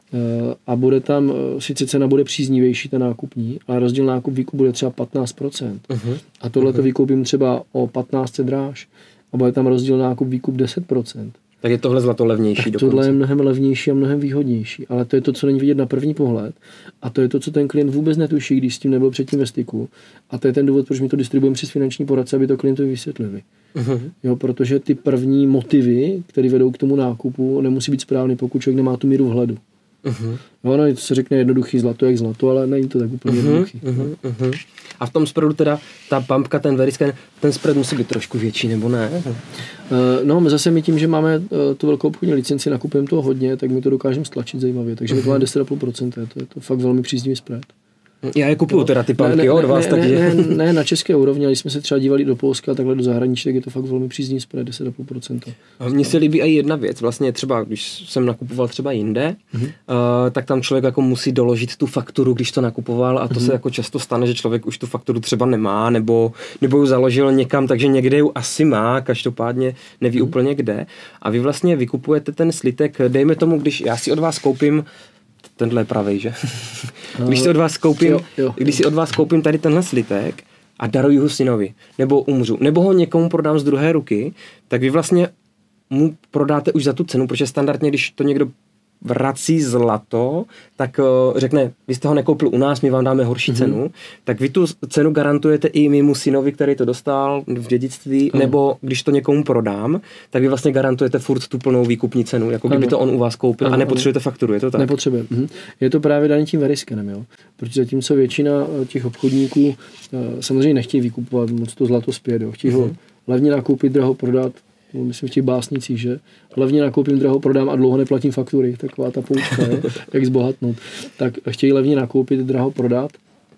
a bude tam, sice cena bude příznivější, ta nákupní, ale rozdíl nákup výkup bude třeba patnáct procent. Uh-huh. A tohle to uh-huh. vykoupím třeba o patnáct dráž a bude tam rozdíl nákup výkup deset procent. Tak je tohle zlato levnější tak dokonce. Tohle je mnohem levnější a mnohem výhodnější, ale to je to, co není vidět na první pohled a to je to, co ten klient vůbec netuší, když s tím nebyl předtím ve styku a to je ten důvod, proč my to distribuujeme přes finanční poradce, aby to klientovi vysvětlili. Uh-huh. Jo, protože ty první motivy, které vedou k tomu nákupu, nemusí být správný, pokud člověk nemá tu míru vhledu. Uh-huh. No, no, to se řekne jednoduchý zlato jak zlato, ale není to tak úplně uh-huh, jednoduchý. Uh-huh, uh-huh. A v tom spreadu teda ta pumpka, ten verisken, ten spread musí být trošku větší, nebo ne? Uh, no, zase my tím, že máme uh, tu velkou obchodní licenci, nakupujeme toho hodně, tak my to dokážeme stlačit zajímavě, takže uh-huh. to má deset celá pět procenta, to je to fakt velmi příznivý spread. Já je kupuju no, teda ty pumpky, ne, jo, ne, od vás, ne, takže... Ne, ne, ne, na české úrovni, ale když jsme se třeba dívali do Polska, takhle do zahraničí, tak je to fakt velmi příznivý spread, deset celá pět procenta. Mně se líbí i jedna věc, vlastně třeba, když jsem nakupoval třeba jinde, mm-hmm. uh, tak tam člověk jako musí doložit tu fakturu, když to nakupoval a to mm-hmm. se jako často stane, že člověk už tu fakturu třeba nemá, nebo, nebo ji založil někam, takže někde ji asi má, každopádně neví mm-hmm. úplně kde. A vy vlastně vykupujete ten slitek, dejme tomu, když já si od vás koupím tenhle je pravej, že? Když si od vás koupím, jo, jo, když si od vás koupím tady tenhle slitek a daruji ho synovi, nebo umřu, nebo ho někomu prodám z druhé ruky, tak vy vlastně mu prodáte už za tu cenu, protože standardně, když to někdo vrací zlato, tak uh, řekne, vy jste ho nekoupil u nás, my vám dáme horší mm-hmm. cenu, tak vy tu cenu garantujete i mému synovi, který to dostal v dědictví, mm. nebo když to někomu prodám, tak vy vlastně garantujete furt tu plnou výkupní cenu, jako kdyby ano. to on u vás koupil ano, a nepotřebujete ano. fakturu, je to tak? Nepotřebuje. Mhm. Je to právě daný tím veriskenem, jo. Protože zatímco většina těch obchodníků uh, samozřejmě nechtějí vykupovat moc to zlato zpět, jo. Chtějí mm-hmm. ho levně nakoupit, draho prodat, myslím v těch básnicích, že levně nakoupím, draho prodám a dlouho neplatím faktury, taková ta poučka, je, jak zbohatnout. Tak chtějí levně nakoupit, draho prodat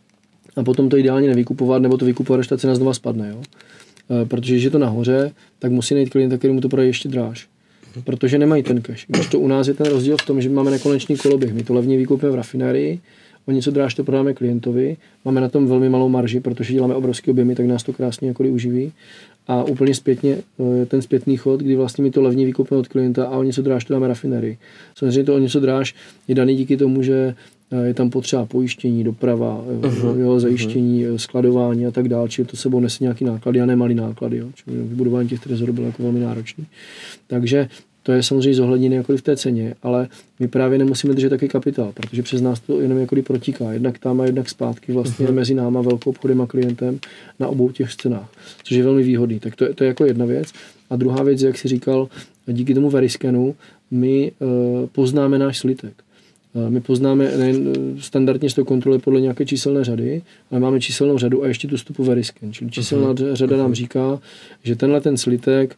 a potom to ideálně nevykupovat, nebo to vykupovat, až ta cena znova spadne, jo. E, protože když je to nahoře, tak musí najít klienta, který mu to prodají ještě dráž. Protože nemají ten cash. Když to u nás je ten rozdíl v tom, že máme nekonečný koloběh. My to levně vykupíme v rafinérii, o něco dráž to prodáme klientovi, máme na tom velmi malou marži, protože děláme obrovské objemy, tak nás to krásně jako uživí. A úplně zpětně ten zpětný chod, kdy vlastně my to levně vykupíme od klienta a o něco dráž to dáme rafinérii. Samozřejmě to o něco dráž je daný díky tomu, že je tam potřeba pojištění, doprava, uh-huh. jo, zajištění, uh-huh. skladování a tak dále, čili to sebou nese nějaký náklady a nemalý náklady, jo, čili vybudování těch trezorů bylo jako velmi náročný. Takže to je samozřejmě zohledněné jako v té ceně, ale my právě nemusíme držet taky kapitál, protože přes nás to jenom jako protíká. Jednak tam a jednak zpátky vlastně uh-huh. mezi náma, velkou obchodem a klientem na obou těch scénách, což je velmi výhodný. Tak to je, to je jako jedna věc. A druhá věc, jak si říkal, díky tomu veriskenu my uh, poznáme náš slitek. Uh, my poznáme, nejen standardně se to kontroluje podle nějaké číselné řady, ale máme číselnou řadu a ještě tu vstupu verisken. Čili číselná uh-huh. řada nám říká, že tenhle ten slitek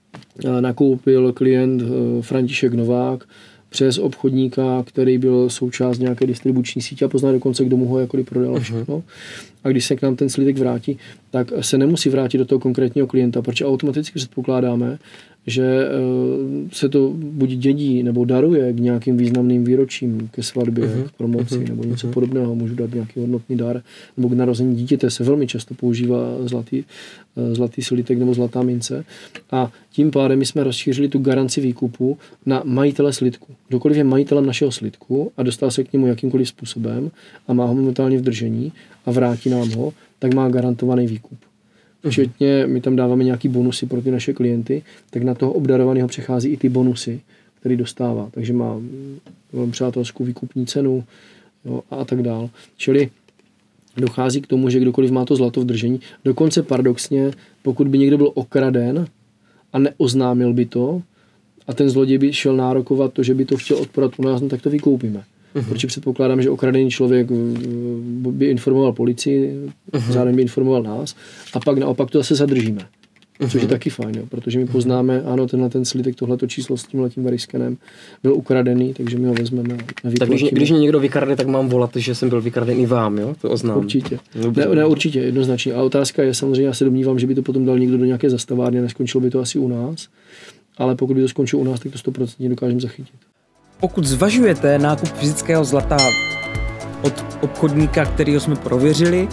nakoupil klient František Novák přes obchodníka, který byl součást nějaké distribuční sítě a pozná dokonce, kdo mu ho jakkoliv prodal všechno. Uh-huh. A když se k nám ten slitek vrátí, tak se nemusí vrátit do toho konkrétního klienta, protože automaticky předpokládáme, že se to buď dědí nebo daruje k nějakým významným výročím, ke svatbě, uh-huh. k promoci uh-huh. nebo něco uh-huh. podobného. Můžu dát nějaký hodnotný dar, nebo k narození dítěte se velmi často používá zlatý, zlatý slitek nebo zlatá mince. A tím pádem my jsme rozšířili tu garanci výkupu na majitele slitku. Kdokoliv je majitelem našeho slitku a dostal se k němu jakýmkoliv způsobem a má ho momentálně v držení a vrátí nám ho, tak má garantovaný výkup. Včetně, my tam dáváme nějaký bonusy pro ty naše klienty, tak na toho obdarovaného přechází i ty bonusy, který dostává. Takže má velmi přátelskou výkupní cenu, jo, a tak dál. Čili dochází k tomu, že kdokoliv má to zlato v držení, dokonce paradoxně, pokud by někdo byl okraden a neoznámil by to a ten zloděj by šel nárokovat to, že by to chtěl odprodat u nás, no tak to vykoupíme. Uh-huh. Protože předpokládám, že okradený člověk by informoval policii, uh-huh. zároveň by informoval nás a pak naopak to zase zadržíme. což je taky fajn, jo, protože my poznáme, ano, tenhle ten slitek, tohleto číslo s tímhletím variskenem byl ukradený, takže my ho vezmeme. Tak když, když mě někdo vykrade, tak mám volat, že jsem byl vykradený vám, jo? To oznám. Určitě. Ne, ne, určitě, jednoznačně. A otázka je samozřejmě, já se domnívám, že by to potom dal někdo do nějaké zastavárny a neskončilo by to asi u nás, ale pokud by to skončilo u nás, tak to sto procent dokážeme zachytit. Pokud zvažujete nákup fyzického zlata od obchodníka, kterýho jsme prověřili,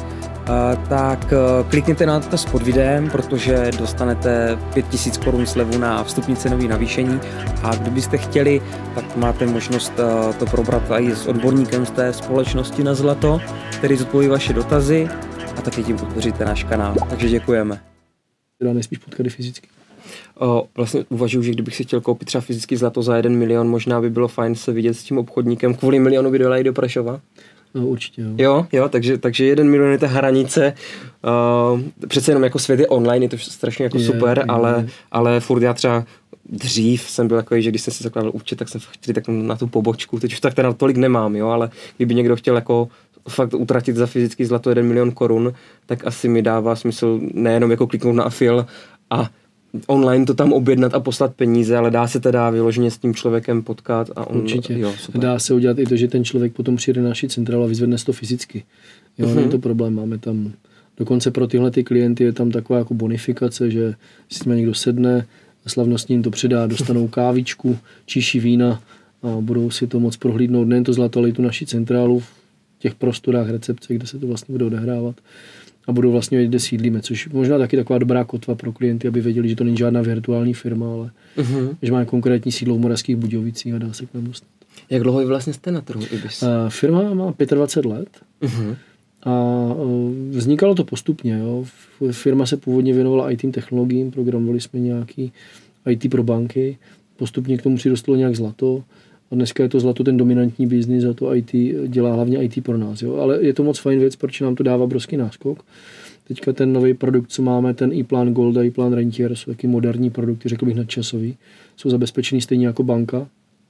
tak klikněte na odkaz pod videem, protože dostanete pět tisíc korun slevu na vstupní cenový navýšení a kdybyste chtěli, tak máte možnost to probrat i s odborníkem z té společnosti na zlato, který zodpoví vaše dotazy a taky tím podpoříte náš kanál. Takže děkujeme. Teda nejspíš potkat fyzicky. O, vlastně uvažuji, že kdybych si chtěl koupit třeba fyzický zlato za jeden milion, možná by bylo fajn se vidět s tím obchodníkem. Kvůli milionu by dolej do Prešova? No, určitě, jo. Jo, jo, takže, takže jeden milion je ta hranice. Uh, přece jenom jako svět je online, je to strašně jako je, super, je, ale, je. ale furt já třeba dřív jsem byl takový, že když jsem si zakládal účet, tak jsem chtěl tak na tu pobočku. Teď už tak teda tolik nemám, jo, ale kdyby někdo chtěl jako fakt utratit za fyzický zlato jeden milion korun, tak asi mi dává smysl nejenom jako kliknout na afil a online to tam objednat a poslat peníze, ale dá se teda vyloženě s tím člověkem potkat a on... Určitě. Jo, dá se udělat i to, že ten člověk potom přijde na naši centrálu a vyzvedne to fyzicky. Jo, uh-huh. Není to problém, máme tam, dokonce pro tyhle ty klienty je tam taková jako bonifikace, že si s tím někdo sedne, slavnostně jim to předá, dostanou kávičku, číši vína a budou si to moc prohlídnout, nejen to zlato, ale i tu naši centrálu v těch prostorách recepce, kde se to vlastně bude odehrávat. A budou vlastně vědět, kde sídlíme, což možná taky taková dobrá kotva pro klienty, aby věděli, že to není žádná virtuální firma, ale uh-huh. že máme konkrétní sídlo v Moravských Budějovicích a dá se k nám dostat. Jak dlouho vy vlastně jste na trhu Ibis? A firma má dvacet pět let uh-huh. a vznikalo to postupně. Jo. Firma se původně věnovala í té technologiím, programovali jsme nějaký í té pro banky, postupně k tomu přirostlo nějak zlato. A dneska je to zlato ten dominantní biznis a to í té dělá hlavně í té pro nás. Jo. Ale je to moc fajn věc, protože nám to dává obrovský náskok. Teďka ten nový produkt, co máme, ten iPlan Gold a iPlan Rentier, jsou taky moderní produkty, řekl bych nadčasový. Jsou zabezpečený stejně jako banka,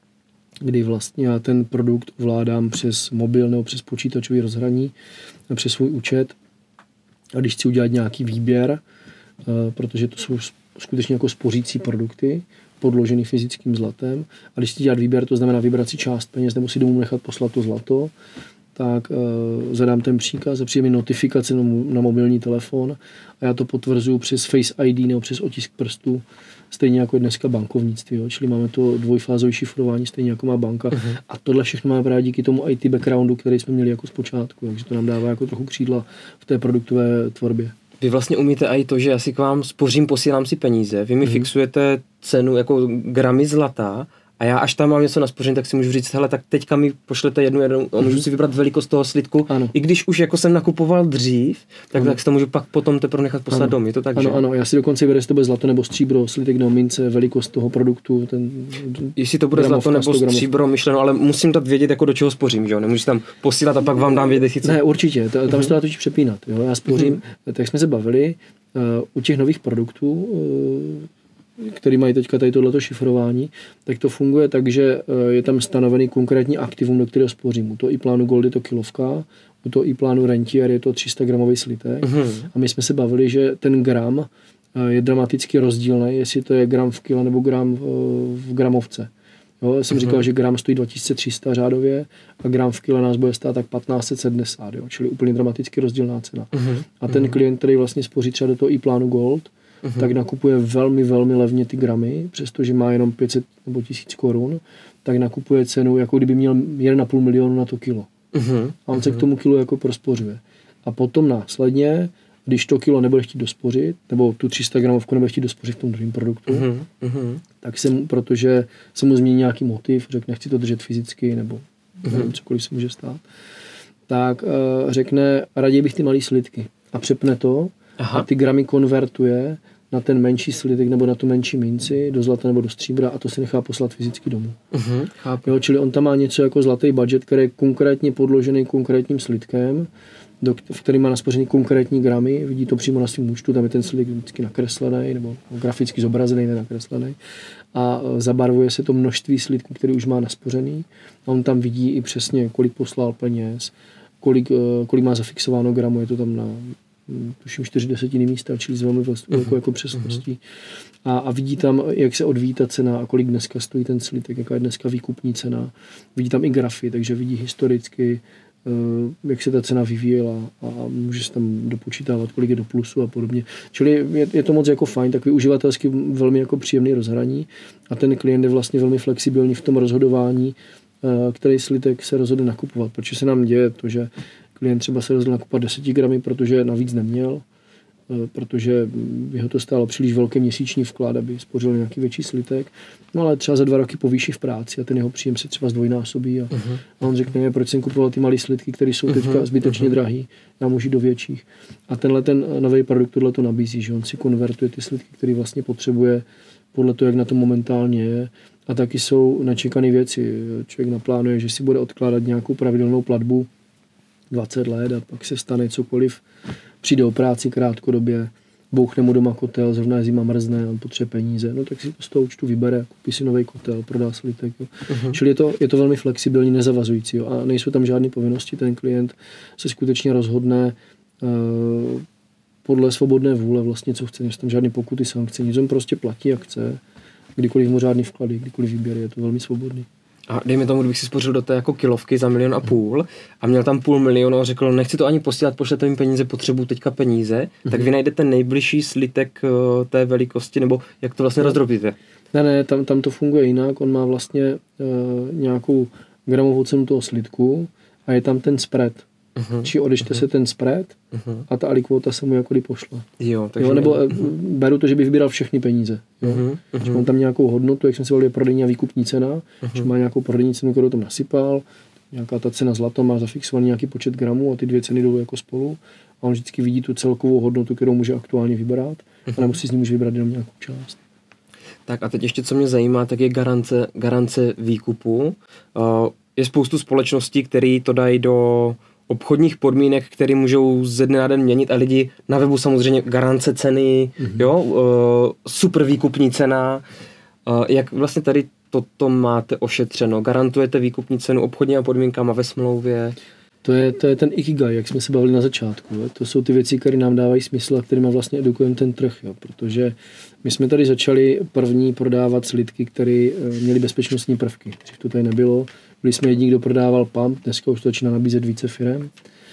kdy vlastně já ten produkt ovládám přes mobil nebo přes počítačový rozhraní, přes svůj účet. A když chci udělat nějaký výběr, protože to jsou skutečně jako spořící produkty, podložený fyzickým zlatem. A když si dělat výběr, to znamená vybrat si část peněz nebo si domů nechat poslat to zlato, tak uh, zadám ten příkaz a přijde mi notifikace na, na mobilní telefon a já to potvrzuju přes Face í dé nebo přes otisk prstu, stejně jako dneska bankovnictví. Jo? Čili máme to dvojfázové šifrování, stejně jako má banka. Uh-huh. A tohle všechno máme právě díky tomu í té backgroundu, který jsme měli jako zpočátku. Takže to nám dává jako trochu křídla v té produktové tvorbě. Vy vlastně umíte i to, že já si k vám spořím, posílám si peníze, vy mi mm. fixujete cenu jako gramy zlata a já až tam mám něco na spoření, tak si můžu říct, hele, tak teďka mi pošlete jednu, jednu a můžu si vybrat velikost toho slitku. Ano. I když už jako jsem nakupoval dřív, tak, tak si to můžu pak potom teprve nechat poslat ano. domů. Je to tak, ano, že? Ano, já si dokonce vyberu, jestli to bude zlato nebo stříbro, slitek nebo mince, velikost toho produktu. Ten jestli to bude zlato nebo stříbro, myšleno, ale musím dát vědět, jako do čeho spořím, že jo? Nemůžu tam posílat a pak vám dám vědět, co. Ne, určitě, tam uh-huh. se to dá totiž přepínat. Jo? Já spořím, uh-huh. tak jsme se bavili, uh, u těch nových produktů, uh, který mají teďka tady tohleto šifrování, tak to funguje tak, že je tam stanovený konkrétní aktivum, do kterého spořím. U toho iPlanu Gold je to kilovka, u toho iPlanu Rentier je to tři sta gramový slitek. Mm-hmm. A my jsme se bavili, že ten gram je dramaticky rozdílný, jestli to je gram v kilo nebo gram v gramovce. Jo, já jsem mm-hmm. říkal, že gram stojí dva tisíce tři sta řádově a gram v kilo nás bude stát tak patnáct set sedmdesát, jo, čili úplně dramaticky rozdílná cena. Mm-hmm. A ten klient, který vlastně spoří třeba do toho iPlanu Gold, uh-huh. tak nakupuje velmi, velmi levně ty gramy, přestože má jenom pět set nebo tisíc korun, tak nakupuje cenu, jako kdyby měl jeden a půl milionu na to kilo. Uh-huh. A on se uh-huh. k tomu kilu jako prospořuje. A potom následně, když to kilo nebude chtít dospořit, nebo tu tři sta gramovku nebude chtít dospořit v tom druhém produktu, uh-huh. tak se mu, protože se mu změní nějaký motiv, řekne, chci to držet fyzicky, nebo uh-huh. nevím, cokoliv se může stát, tak uh, řekne, raději bych ty malý slitky. A přepne to, aha. a ty gramy konvertuje na ten menší slitek nebo na tu menší minci, do zlata nebo do stříbra a to si nechá poslat fyzicky domů. Uh-huh, jo, čili on tam má něco jako zlatý budget, který je konkrétně podložený konkrétním slitkem, do, v kterým má naspořený konkrétní gramy, vidí to přímo na svém účtu, tam je ten slitek vždycky nakreslený nebo graficky zobrazený, nenakreslený a zabarvuje se to množství slitků, který už má naspořený a on tam vidí i přesně, kolik poslal peněz, kolik, kolik má zafixováno gramu, je to tam na tuším čtyři desetiny místa, čili s velmi vlastně uh-huh. jako přesností. A, a vidí tam, jak se odvíjí ta cena a kolik dneska stojí ten slitek, jaká je dneska výkupní cena. Vidí tam i grafy, takže vidí historicky, jak se ta cena vyvíjela a může se tam dopočítávat, kolik je do plusu a podobně. Čili je, je to moc jako fajn, takový uživatelsky velmi jako příjemný rozhraní a ten klient je vlastně velmi flexibilní v tom rozhodování, který slitek se rozhodne nakupovat, protože se nám děje to, že klient třeba se rozhodl nakupovat deset gramy, protože navíc neměl, protože by ho to stálo příliš velký měsíční vklad, aby spořil nějaký větší slitek. No ale třeba za dva roky povýší v práci a ten jeho příjem se třeba zdvojnásobí a, uh-huh. a on řekne, proč jsem kupoval ty malé slitky, které jsou teďka uh-huh. zbytečně uh-huh. drahý, já můžu do větších. A tenhle ten nový produkt tohle to nabízí, že on si konvertuje ty slitky, které vlastně potřebuje podle toho, jak na to momentálně je. A taky jsou nečekané věci. Člověk naplánuje, že si bude odkládat nějakou pravidelnou platbu dvacet let a pak se stane cokoliv, přijde o práci krátkodobě, bouchne mu doma kotel, zrovna je zima mrzne, on potřebuje peníze, no tak si to z toho účtu vybere, kupí si nový kotel, prodá slitek. Uh-huh. Čili je to, je to velmi flexibilní, nezavazující jo. A nejsou tam žádné povinnosti, ten klient se skutečně rozhodne uh, podle svobodné vůle vlastně, co chce, nejsou tam žádné pokuty, sankce, nic, on prostě platí, jak chce, kdykoliv mu žádný vklady, kdykoliv výběr, je to velmi svobodný. A dejme tomu, kdybych si spořil do té jako kilovky za milion a půl a měl tam půl milionu a řekl, nechci to ani posílat, pošlete mi peníze, potřebuju teďka peníze, mm-hmm. tak vy najdete nejbližší slitek uh, té velikosti, nebo jak to vlastně no. rozdrobíte? Ne, ne, tam, tam to funguje jinak, on má vlastně uh, nějakou gramovou cenu toho slitku a je tam ten spread. Uh-huh, či odečte uh-huh. se ten spread uh-huh. a ta alikvota se mu jakoby pošle. Jo, takže jo, nebo uh-huh. beru to, že by vybíral všechny peníze. Jo. Uh-huh. Že mám tam nějakou hodnotu, jak jsem si volil prodejní a výkupní cena, uh-huh. že má nějakou prodejní cenu, kterou tam nasypal, nějaká ta cena zlato má zafixovaný nějaký počet gramů a ty dvě ceny jdou jako spolu a on vždycky vidí tu celkovou hodnotu, kterou může aktuálně vybrat uh-huh. a nemusí z ní může vybrat jenom nějakou část. Tak a teď ještě, co mě zajímá, tak je garance, garance výkupu. Uh, je spoustu společností, které to dají do obchodních podmínek, které můžou ze dne na den měnit a lidi na webu samozřejmě garance ceny, mm-hmm. jo, uh, super výkupní cena. Uh, jak vlastně tady toto máte ošetřeno? Garantujete výkupní cenu obchodníma podmínkama ve smlouvě? To je, to je ten ikigai, jak jsme se bavili na začátku. Jo. To jsou ty věci, které nám dávají smysl a kterými vlastně edukujeme ten trh. Jo. Protože my jsme tady začali první prodávat slitky, které měly bezpečnostní prvky. Dřív to tady nebylo. Byli jsme jediní, kdo prodával pump, dneska už to začíná nabízet více firem.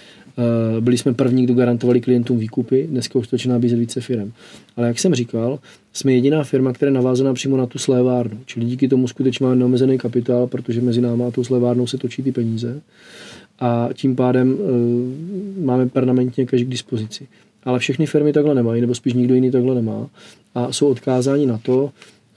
Byli jsme první, kdo garantovali klientům výkupy, dneska už to začíná nabízet více firem. Ale jak jsem říkal, jsme jediná firma, která je navázaná přímo na tu slévárnu. Čili díky tomu skutečně máme neomezený kapitál, protože mezi náma a tou slévárnou se točí ty peníze. A tím pádem uh, máme permanentně cash k dispozici. Ale všechny firmy takhle nemají, nebo spíš nikdo jiný takhle nemá. A jsou odkázáni na to, uh,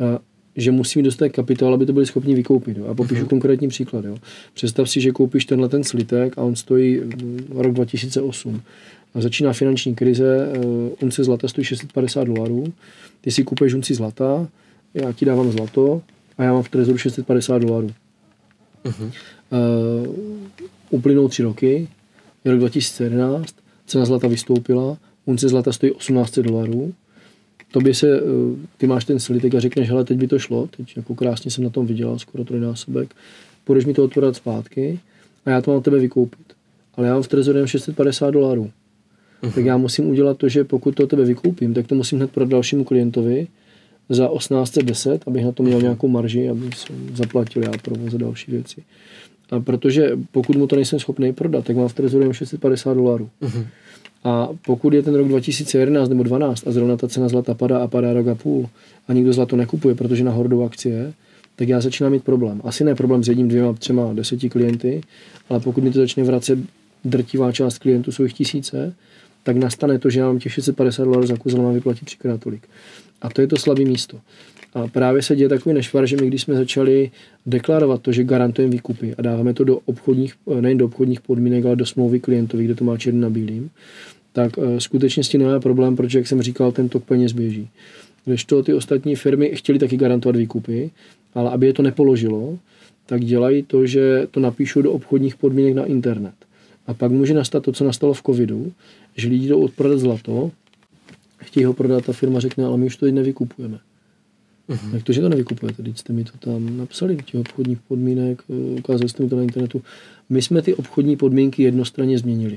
že musí mít dostatek kapitálu, aby to byli schopni vykoupit. Jo. A popíšu uh-huh. konkrétní příklad. Jo. Představ si, že koupíš tenhle ten slitek a on stojí rok dva tisíce osm. A začíná finanční krize, uh, unce zlata stojí šest set padesát dolarů. Ty si koupíš unci zlata, já ti dávám zlato a já mám v trezoru šest set padesát dolarů. Uh-huh. Uh, uplynou tři roky, je rok dva tisíce jedenáct, cena zlata vystoupila, unce zlata stojí osmnáct set dolarů. Tobě se, ty máš ten slitek a řekneš, hele, teď by to šlo, teď jako krásně jsem na tom vydělal, skoro trojnásobek, půjdeš mi to otvorat zpátky a já to mám od tebe vykoupit. Ale já mám v trezoru šest set padesát dolarů. Uh-huh. Tak já musím udělat to, že pokud to od tebe vykoupím, tak to musím hned prodat dalšímu klientovi za osmnáct set deset, abych na to měl nějakou marži, aby jsem zaplatil já provoz za další věci. A protože pokud mu to nejsem schopný prodat, tak mám v trezoru šest set padesát dolarů. Uh-huh. A pokud je ten rok dva tisíce jedenáct nebo dvanáct a zrovna ta cena zlata padá a padá rok a půl a nikdo zlato nekupuje, protože na hordou akcie, tak já začínám mít problém. Asi ne problém s jedním, dvěma, třema, deseti klienty, ale pokud mi to začne vracet drtivá část klientů, jsou jich tisíce, tak nastane to, že já mám těch šest set padesát dolarů za kus a mám vyplatit třikrát tolik. A to je to slabé místo. A právě se děje takový nešvar, že my když jsme začali deklarovat to, že garantujeme výkupy a dáváme to do obchodních, nejen do obchodních podmínek, ale do smlouvy klientovi, kde to má černý na bílým, tak uh, skutečně s tím nemáme problém, protože, jak jsem říkal, ten tok peněz běží. Kdežto ty ostatní firmy chtěly taky garantovat výkupy, ale aby je to nepoložilo, tak dělají to, že to napíšou do obchodních podmínek na internet. A pak může nastat to, co nastalo v covidu, že lidi jdou odprodat zlato, chtějí ho prodat, ta firma řekne, ale my už to teď nevykupujeme. Uh-huh. Jak to, že to nevykupujete? Teď jste mi to tam napsali, těch obchodních podmínek, ukázali jste mi to na internetu. My jsme ty obchodní podmínky jednostranně změnili.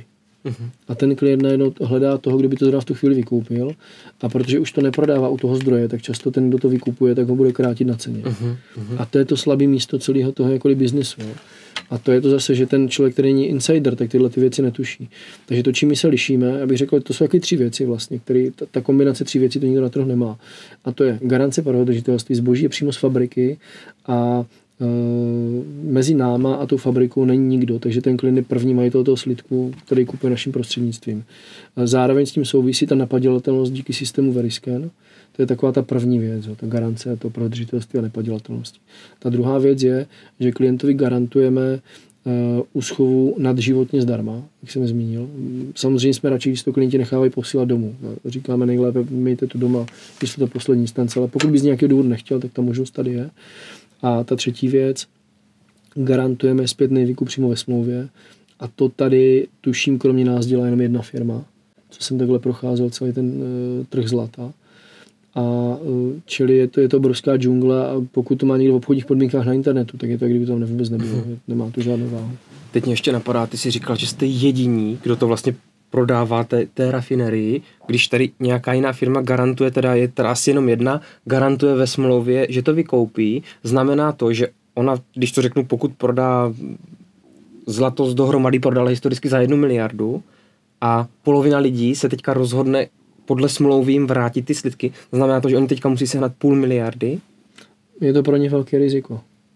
Uh-huh. A ten klient najednou hledá toho, kdo by to zrovna v tu chvíli vykoupil. A protože už to neprodává u toho zdroje, tak často ten, kdo to vykupuje, tak ho bude krátit na ceně. Uh-huh. A to je to slabé místo celého toho jakoby biznesu. Jo. A to je to zase, že ten člověk, který není insider, tak tyhle ty věci netuší. Takže to, čím my se lišíme, abych řekl, to jsou taky tři věci vlastně, které ta, ta kombinace tří věcí to nikdo na trhu nemá. A to je garance pravodržitelství, zboží je přímo z fabriky a mezi náma a tou fabrikou není nikdo, takže ten klient je první majitel toho slitku, který kupuje naším prostřednictvím. Zároveň s tím souvisí ta napadělatelnost díky systému Veriscan. To je taková ta první věc, ta garance, to pravodržitelství a nepadělatelnosti. Ta druhá věc je, že klientovi garantujeme u schovu nadživotně zdarma, jak jsem zmínil. Samozřejmě jsme radši, když to klienti nechávají posílat domů. Říkáme nejlépe, mějte to doma, když to poslední instance, ale pokud by z nějakého důvodu nechtěl, tak ta možnost tady je. A ta třetí věc, garantujeme zpětný výkup přímo ve smlouvě a to tady, tuším, kromě nás dělá jenom jedna firma, co jsem takhle procházel celý ten uh, trh zlata. A uh, čili je to, je to obrovská džungle a pokud to má někdo v obchodních podmínkách na internetu, tak je to, kdyby tam vůbec nebylo, mm. nemá to žádnou váhu. Teď mě ještě napadá, ty jsi říkal, že jste jediní, kdo to vlastně prodává té, té rafinerii, když tady nějaká jiná firma garantuje, teda je teda asi jenom jedna, garantuje ve smlouvě, že to vykoupí, znamená to, že ona, když to řeknu, pokud prodá zlato z dohromady, prodala historicky za jednu miliardu a polovina lidí se teďka rozhodne podle smlouvy jim vrátit ty slitky, znamená to, že oni teďka musí sehnat půl miliardy. Je to pro ně velké riziko.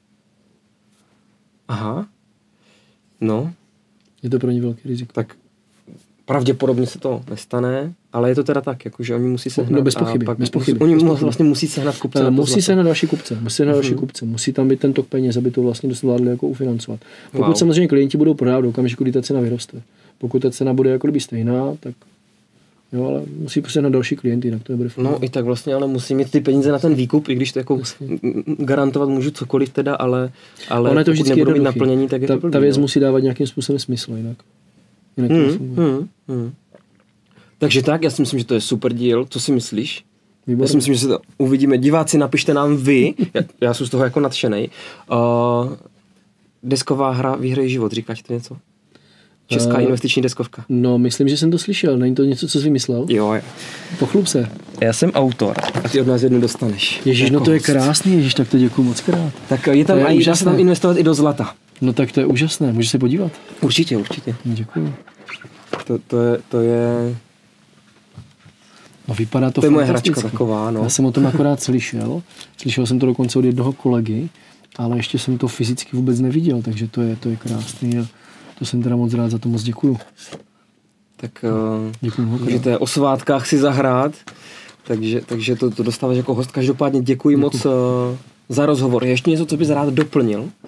Aha. No. Je to pro ně velké riziko. Tak pravděpodobně se to nestane, ale je to teda tak, jakože oni musí sehnat. No bez pochyby, bez pochyby. Oni bez pochyby. vlastně musí sehnat kupce. No, musí sehnat další kupce, musí sehnat další kupce, musí tam být ten tok peněz, aby to vlastně zvládli jako ufinancovat. Pokud wow. samozřejmě klienti budou prodávat do okamžiku, kdy ta cena vyroste. Pokud ta cena bude jako kdyby stejná, tak jo, ale musí prostě na další klienty, jinak to nebude fungovat. No i tak vlastně, ale musí mít ty peníze na ten výkup, i když to jako vlastně garantovat můžu cokoliv teda, ale, ale ono je to pokud nebudu mít naplnění, tak je ta, to blbý, ta věc no. musí dávat nějakým způsobem smysl, jinak. jinak hmm, to nefunguje. Hmm, hmm. Takže tak, já si myslím, že to je super díl. Co si myslíš? Výborný. Já si myslím, že se to uvidíme. Diváci, napište nám vy. Já, já jsem z toho jako nadšenej. Uh, desková hra Výhrej život. Říká ti to něco? Česká uh, investiční deskovka. No, myslím, že jsem to slyšel. Není to něco, co jsi vymyslel? Jo, jo. Pochlup se. Já jsem autor a ty od nás jednu dostaneš. Ježíš, no to je krásný, Ježíš, tak to děkuju moc krát. Tak je tam, a dá se tam investovat i do zlata. No tak to je úžasné, můžeš se podívat? Určitě, určitě. Děkuju. To, to je... To je... No vypadá to To je moje hračka taková, no. Já jsem o tom akorát slyšel. Slyšel jsem to dokonce od jednoho kolegy, ale ještě jsem to fyzicky vůbec neviděl, takže to je, to je krásný a to jsem teda moc rád, za to moc děkuju. Tak děkuju, můžete o svátkách si zahrát, takže, takže to, to dostáváš jako host. Každopádně děkuji, děkuji moc uh, za rozhovor. Je ještě něco, co bys rád doplnil? Uh,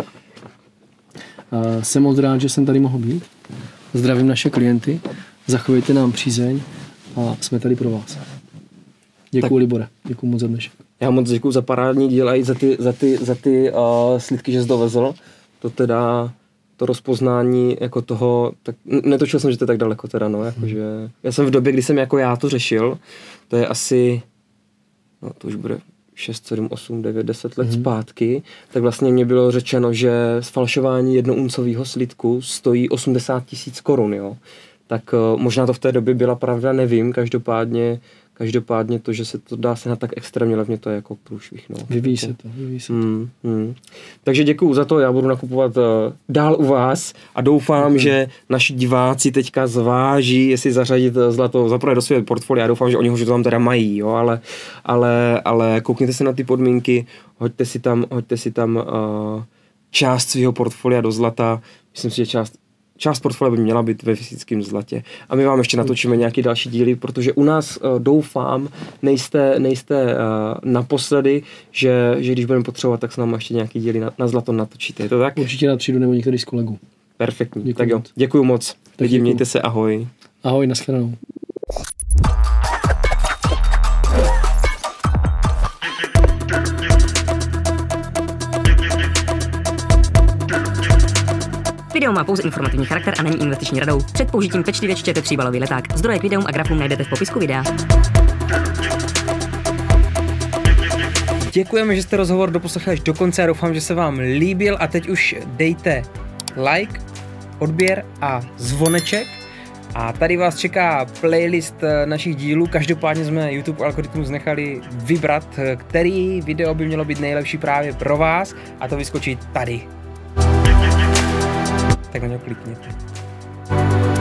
jsem moc rád, že jsem tady mohl být. Zdravím naše klienty, zachovejte nám přízeň a jsme tady pro vás. Děkuju, tak, Libore, děkuju moc za dnešek. Já moc děkuju za parádní díl a i za ty, za ty, za ty uh, slidky, že jsi dovezl. To teda, to rozpoznání jako toho, tak netočil jsem, že to je tak daleko teda, no, jakože, já jsem v době, kdy jsem jako já to řešil, to je asi, no to už bude šest, sedm, osm, devět, deset let mm-hmm. zpátky, tak vlastně mě bylo řečeno, že sfalšování jednouncového slidku stojí osmdesát tisíc korun, jo. Tak uh, možná to v té době byla pravda, nevím, každopádně, každopádně to, že se to dá se na tak extrémně levně, to je jako průšvih, no. Vyvíjí se to, vyvíjí se to. Hmm, hmm. Takže děkuju za to, já budu nakupovat uh, dál u vás a doufám, mm. že naši diváci teďka zváží, jestli zařadit zlato zaprvé do svého portfolia, já doufám, že oni ho že to tam teda mají, jo, ale, ale, ale koukněte se na ty podmínky, hoďte si tam, hoďte si tam uh, část svého portfolia do zlata, myslím si, že část Část portfolia by měla být ve fyzickém zlatě. A my vám ještě natočíme nějaký další díly, protože u nás uh, doufám, nejste, nejste uh, naposledy, že, že když budeme potřebovat, tak s námi ještě nějaký díly na, na zlato natočíte. Je to tak? Určitě na třídu nebo některý z kolegů. Perfektní. Děkuju tak jo, děkuju moc. Lidi, mějte se, ahoj. Ahoj, nashledanou. Video má pouze informativní charakter a není investiční radou. Před použitím pečlivě čtěte příbalový leták. Zdroje k videům a grafům najdete v popisku videa. Děkujeme, že jste rozhovor doposlechli až do konce a doufám, že se vám líbil a teď už dejte like, odběr a zvoneček, A tady vás čeká playlist našich dílů, každopádně jsme YouTube algoritmus nechali vybrat, který video by mělo být nejlepší právě pro vás a to vyskočí tady. Tak na něj klikněte.